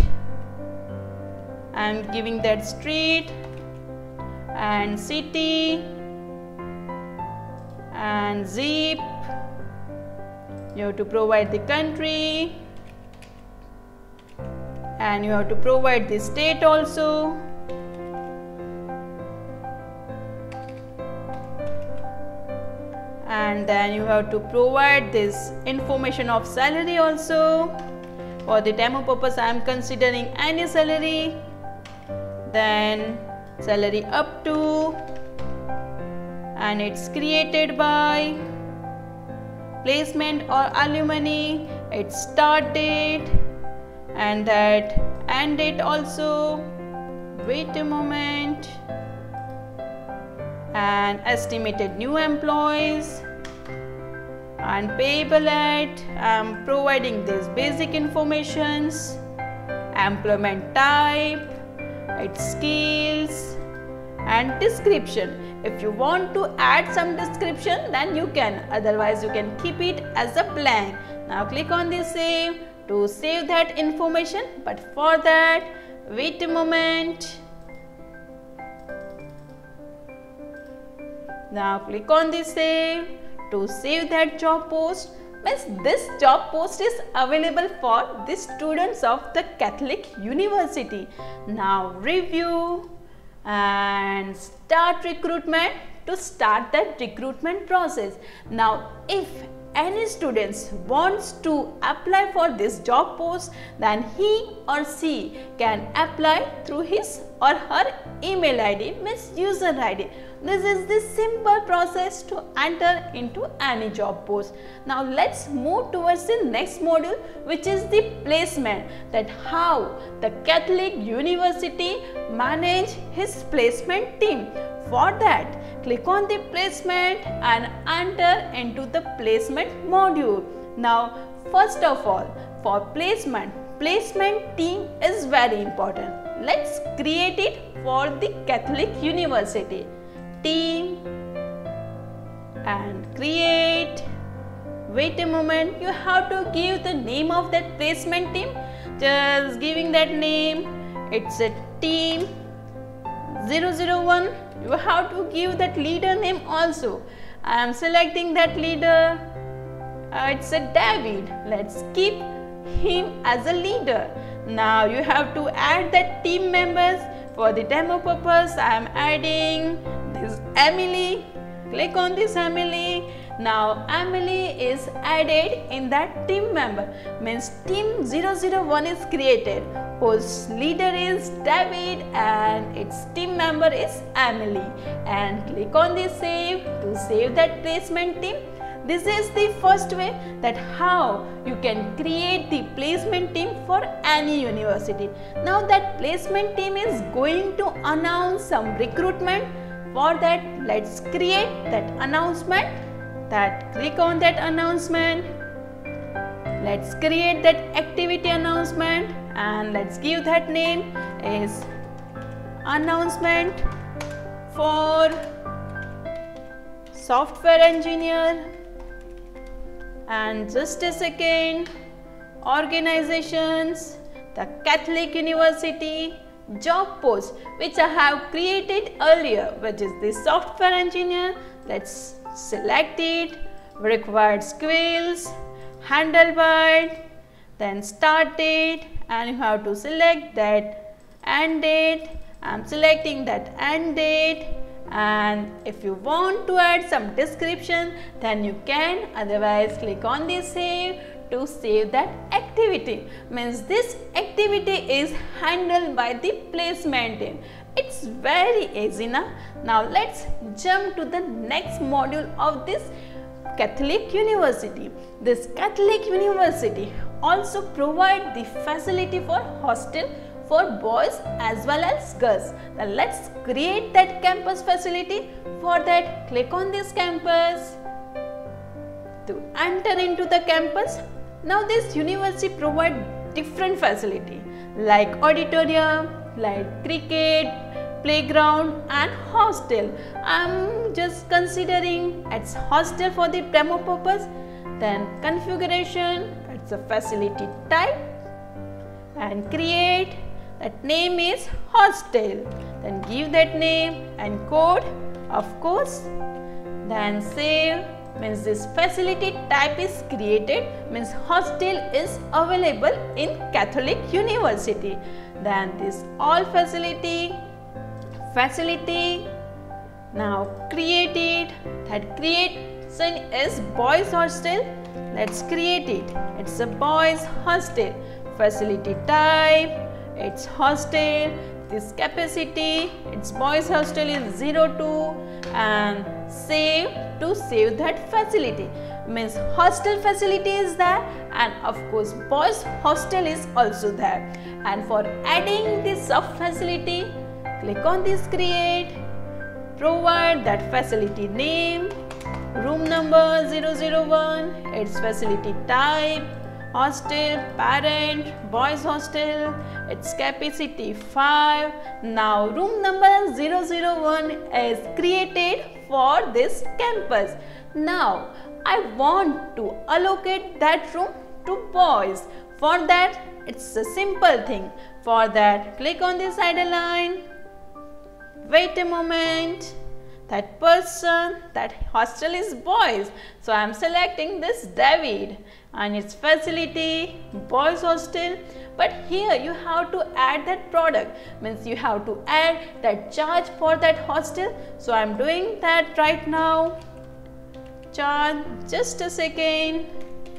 I am giving that street and city and zip. You have to provide the country and you have to provide the state also. And then you have to provide this information of salary also. For the demo purpose, I am considering any salary. Then salary up to, and it's created by, placement or alumni, its start date and that end date also. Wait a moment. And estimated new employees and payable at. I am providing these basic informations, employment type, its skills and description. If you want to add some description, then you can, otherwise you can keep it as a blank. Now click on this save to save that information, but for that wait a moment. Now click on this save to save that job post. Means this job post is available for the students of the Catholic University. Now review and start recruitment to start that recruitment process. Now if any students wants to apply for this job post, then he or she can apply through his or her email ID, means user ID. This is the simple process to enter into any job post. Now let's move towards the next module, which is the placement, that how the Catholic University manage his placement team. For that, click on the placement and enter into the placement module. Now first of all, for placement team is very important. Let's create it for the Catholic University. Team and create. Wait a moment, you have to give the name of that placement team. Just giving that name, it's a team 001. You have to give that leader name also. I am selecting that leader. It's a David. Let's keep him as a leader. Now you have to add that team members. For the demo purpose, I am adding this Emily. Click on this Emily. Now Emily is added in that team member. Means team 001 is created, whose leader is David and its team member is Emily. And click on this save to save that placement team. This is the first way that how you can create the placement team for any university. Now that placement team is going to announce some recruitment. For that, let's create that announcement. That click on that announcement. Let's create that activity announcement and let's give that name is announcement for software engineer. And just a second, organizations, the Catholic University, job post which I have created earlier, which is the software engineer. Let's select it, required skills, handlebar, then start date, and you have to select that end date. I am selecting that end date, and if you want to add some description then you can, otherwise click on the save to save that activity. Means this activity is handled by the placement team. It's very easy now. Now let's jump to the next module of this Catholic University. This Catholic University also provide the facility for hostel for boys as well as girls. Now let's create that campus facility. For that, click on this campus to enter into the campus. Now this university provide different facility like auditorium, like cricket, playground and hostel. I am just considering it's hostel for the demo purpose. Then configuration, it's a facility type, and create, that name is hostel. Then give that name and code, of course. Then save, means this facility type is created, means hostel is available in Catholic University. Then this all facility, now create it. That creation is boys hostel. Let's create it. It's a boys hostel. Facility type, it's hostel. This capacity, it's boys hostel is 02, and save to save that facility. Means hostel facility is there, and of course boys hostel is also there. And for adding this sub facility, click on this create, provide that facility name, room number 001, its facility type, hostel, parent, boys hostel, its capacity 5. Now room number 001 is created for this campus. Now I want to allocate that room to boys. For that, it's a simple thing. For that, click on this add line, wait a moment. That person, that hostel is boys, so I am selecting this David, and its facility boys hostel. But here you have to add that product, means you have to add that charge for that hostel. So I am doing that right now. Charge, just a second,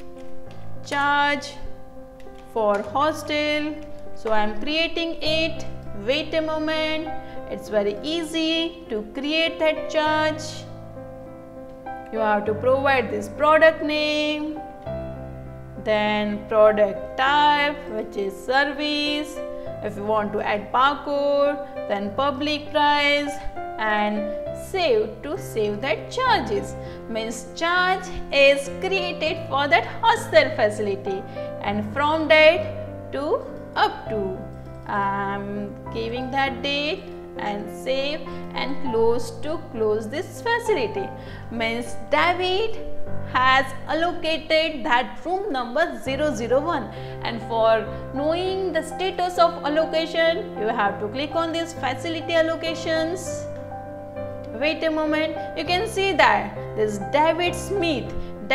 charge for hostel. So I am creating it, wait a moment. It's very easy to create that charge. You have to provide this product name, then product type, which is service. If you want to add barcode, then public price, and save to save that charges. Means charge is created for that hostel facility, and from date to up to. I'm giving that date and save and close to close this facility. Means David has allocated that room number 001, and for knowing the status of allocation, you have to click on this facility allocations. Wait a moment, you can see that this David Smith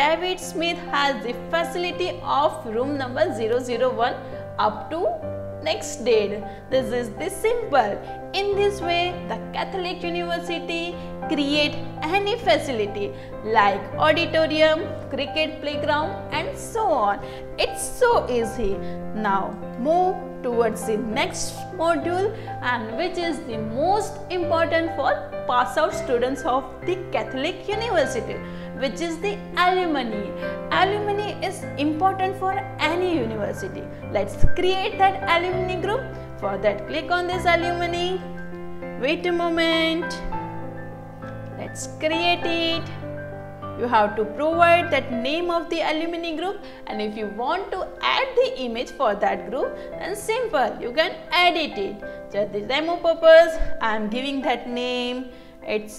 has the facility of room number 001 up to next date. This is the simple. In this way, the Catholic University create any facility like auditorium, cricket playground and so on. It's so easy. Now move towards the next module, and which is the most important for pass out students of the Catholic University, which is the alumni. Alumni is important for any university. Let's create that alumni group. For that, click on this alumni. Wait a moment. Let's create it. You have to provide that name of the alumni group, and if you want to add the image for that group, then simple, you can edit it. Just the demo purpose, I am giving that name. It's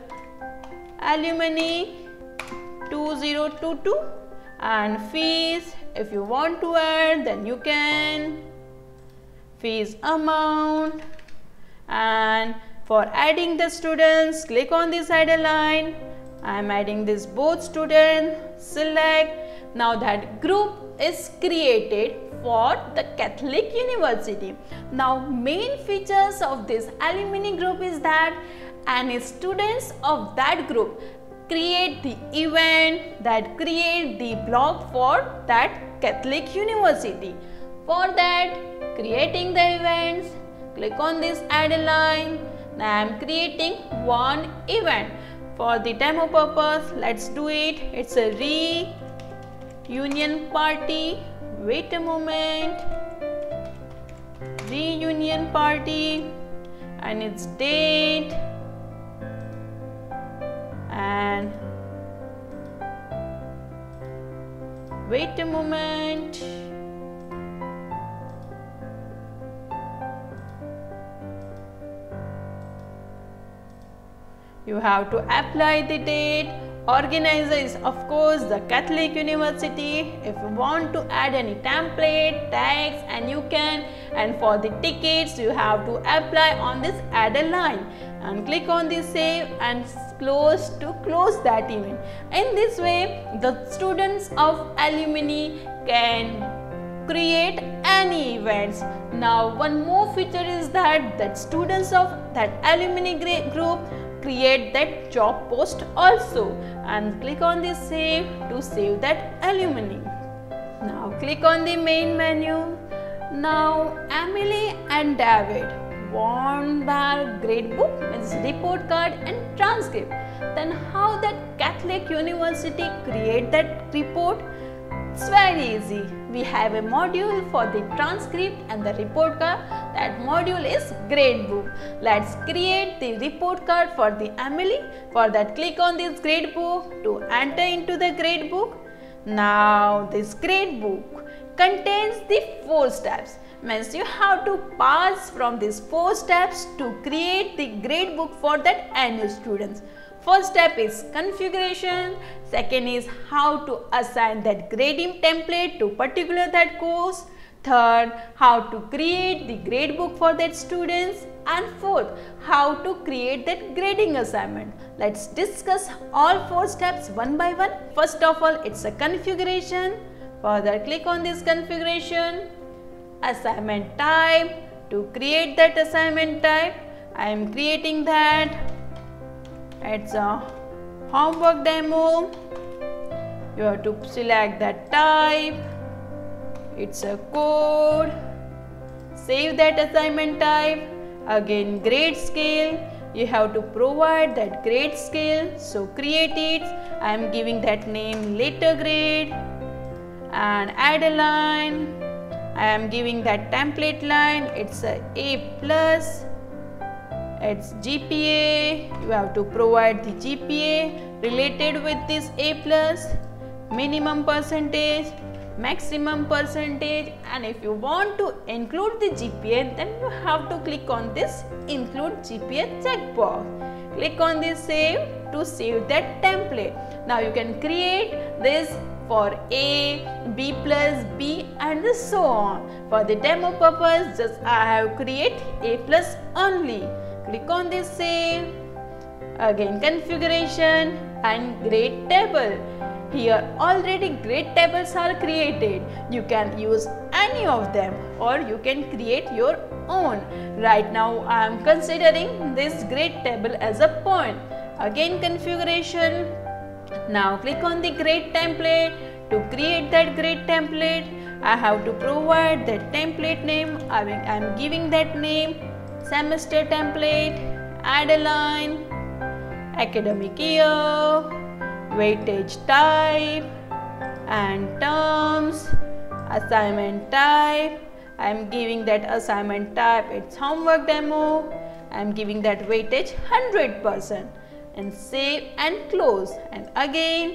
alumni 2022, and fees, if you want to add, then you can. fees amount, and for adding the students, click on this add a line. I am adding this both students, select. Now that group is created for the Catholic University. Now main features of this alumni group is that any students of that group create the event, that create the blog for that Catholic University. For that, creating the events, click on this add a line. Now I am creating one event. For the demo purpose, let's do it. It's a reunion party. Wait a moment. Reunion party, and its date, and wait a moment. You have to apply the date. Organizer is of course the Catholic University. If you want to add any template, tags, and you can. And for the tickets, you have to apply on this add a line and click on this save and close to close that event. In this way, the students of alumni can create any events. Now one more feature is that students of that alumni group create that job post also, and click on this save to save that alumni. Now click on the main menu. Now Emily and David want their grade book, means report card and transcript. Then how that Catholic University create that report? It's very easy. We have a module for the transcript and the report card. That module is gradebook. Let's create the report card for the Emily. For that, click on this gradebook to enter into the gradebook. Now this gradebook contains the 4 steps. Means you have to pass from these 4 steps to create the gradebook for that any students. First step is configuration, second is how to assign that grading template to particular that course, third how to create the gradebook for that students, and fourth how to create that grading assignment. Let's discuss all 4 steps one by one. First of all, it's a configuration. Further, click on this configuration, assignment type. To create that assignment type, I am creating that. It's a homework demo. You have to select that type. It's a code. Save that assignment type. Again, grade scale. You have to provide that grade scale. So create it. I am giving that name letter grade. And add a line. I am giving that template line. It's a A+. It's GPA. You have to provide the GPA related with this A+, minimum percentage, maximum percentage, and if you want to include the GPA, then you have to click on this include GPA checkbox. Click on this save to save that template. Now you can create this for A, B+, B, and so on. For the demo purpose, just I have create A+ only. Click on this save. Again, configuration and grade table. Here already grade tables are created. You can use any of them or you can create your own. Right now I am considering this grade table as a point. Again, configuration. Now click on the grade template. To create that grade template, I have to provide that template name. I am giving that name semester template, add a line, academic year, weightage type and terms, assignment type. I am giving that assignment type, it's homework demo. I am giving that weightage 100% and save and close, and again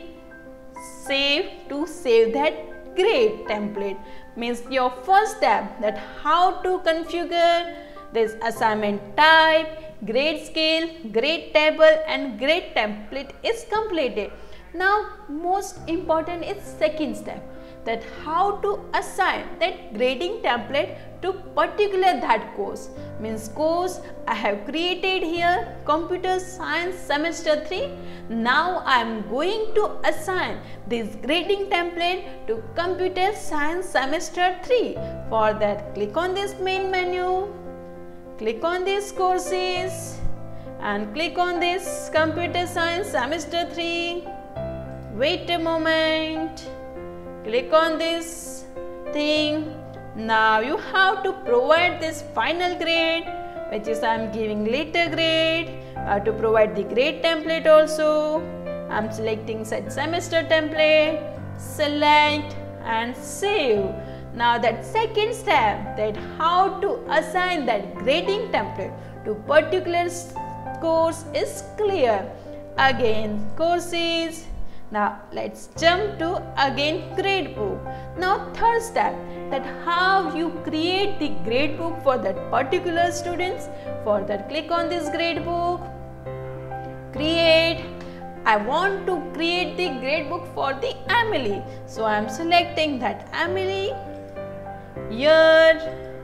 save to save that grade template. Means your first step, that how to configure this assignment type, grade scale, grade table and grade template is completed. Now most important is second step, that how to assign that grading template to particular that course. Means course I have created here Computer Science Semester 3. Now I am going to assign this grading template to Computer Science Semester 3. For that, click on this main menu, click on these courses and click on this Computer Science Semester 3. Wait a moment. Click on this thing. Now you have to provide this final grade, which is I am giving letter grade. I have to provide the grade template also. I am selecting set semester template, select and save. Now that second step, that how to assign that grading template to particular course is clear. Again courses. Now let's jump to again gradebook. Now third step, that how you create the gradebook for that particular students. For that, click on this gradebook, create. I want to create the gradebook for the Emily. So I am selecting that Emily, year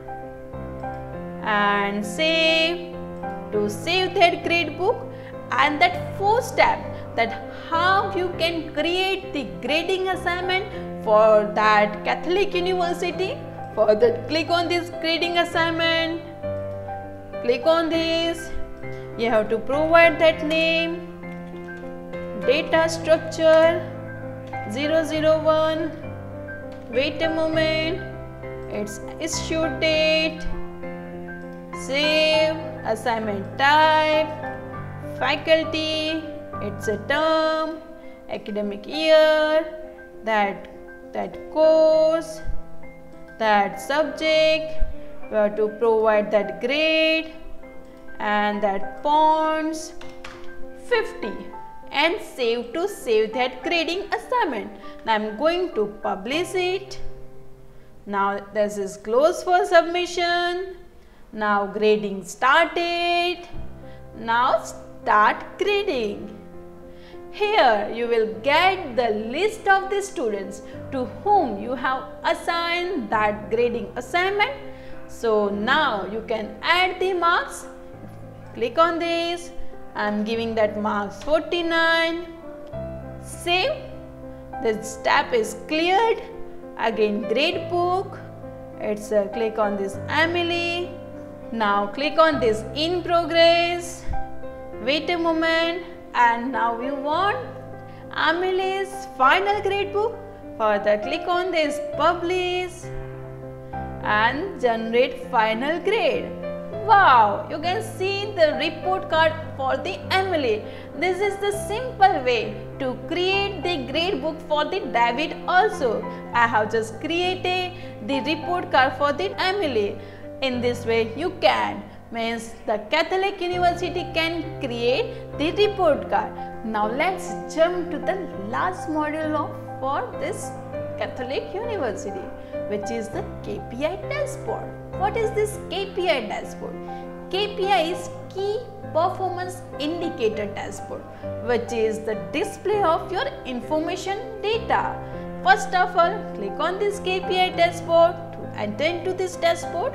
and save. To save that gradebook. And that fourth step, that how you can create the grading assignment for that Catholic University. For that, click on this grading assignment, click on this. You have to provide that name, data structure 001. Wait a moment, its issue date, save, assignment type, faculty, it's a term, academic year, that course, that subject. You have to provide that grade and that points 50 and save to save that grading assignment. Now I am going to publish it. Now this is closed for submission. Now grading started. Now start grading. Here you will get the list of the students to whom you have assigned that grading assignment. So now you can add the marks. Click on this. I am giving that marks 49. Save. This step is cleared. Again gradebook. It's click on this Emily. Now click on this in progress. Wait a moment. And now we want Emily's final gradebook. For that, click on this publish and generate final grade. Wow, you can see the report card for the Emily. This is the simple way to create the gradebook for the David also. I have just created the report card for the Emily. In this way you can, means the Catholic University can create the report card. Now let's jump to the last module for this Catholic University, which is the KPI dashboard. What is this KPI dashboard? KPI is Key Performance Indicator dashboard, which is the display of your information data. First of all, click on this KPI dashboard to enter into this dashboard.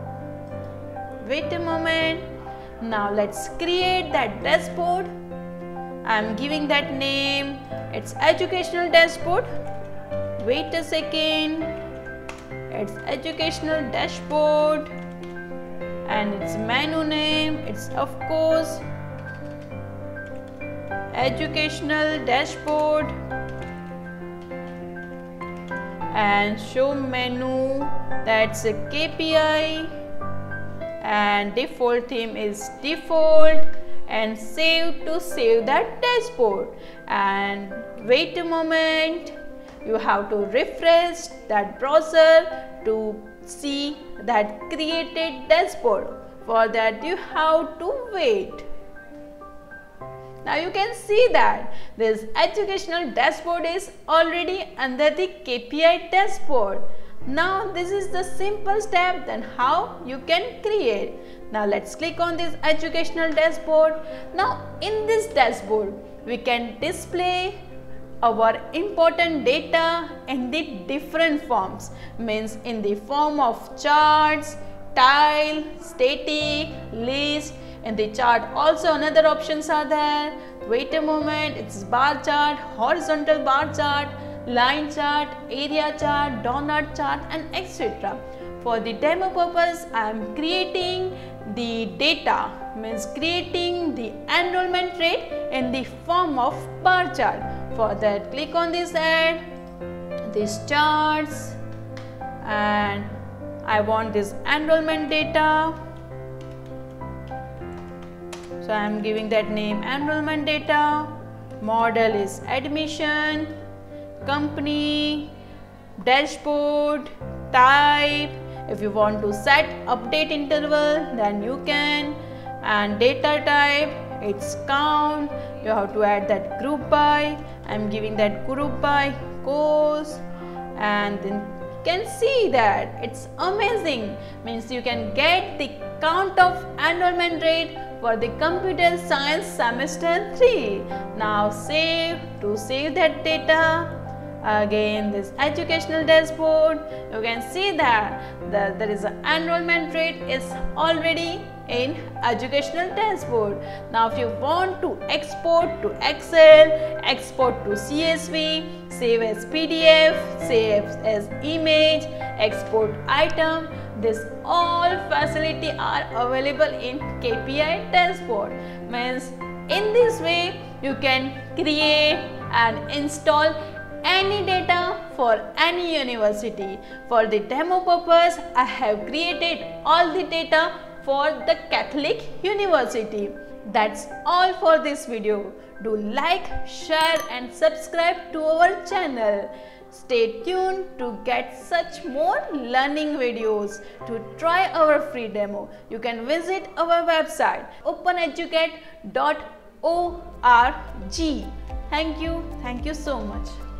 Wait a moment. Now let's create that dashboard. I am giving that name. It's educational dashboard. Wait a second. It's educational dashboard. And its menu name, it's of course educational dashboard. And show menu, that's a KPI. And default theme is default, and save to save that dashboard. And wait a moment, you have to refresh that browser to see that created dashboard. For that you have to wait. Now you can see that this educational dashboard is already under the KPI dashboard. Now this is the simple step then how you can create. Now let's click on this educational dashboard. Now in this dashboard we can display our important data in the different forms, means in the form of charts, tile, static, list. In the chart also another options are there. Wait a moment, it's bar chart, horizontal bar chart, line chart, area chart, donut chart and etc. For the demo purpose, I am creating the data, means creating the enrollment rate in the form of bar chart. For that, click on this add, these charts, and I want this enrollment data. So I am giving that name enrollment data. Model is admission, company, dashboard, type. If you want to set update interval, then you can, and data type, it's count. You have to add that group by. I am giving that group by course, and then you can see that it's amazing, means you can get the count of enrollment rate for the computer science semester 3. Now save. To save that data, again this educational dashboard, you can see that there is an enrollment rate is already in educational dashboard. Now if you want to export to Excel, export to CSV, save as PDF, save as image, export item, this all facility are available in KPI dashboard. Means in this way you can create and install any data for any university. For the demo purpose, I have created all the data for the Catholic University. That's all for this video. Do like, share and subscribe to our channel. Stay tuned to get such more learning videos. To try our free demo, you can visit our website openeducate.org. Thank you so much.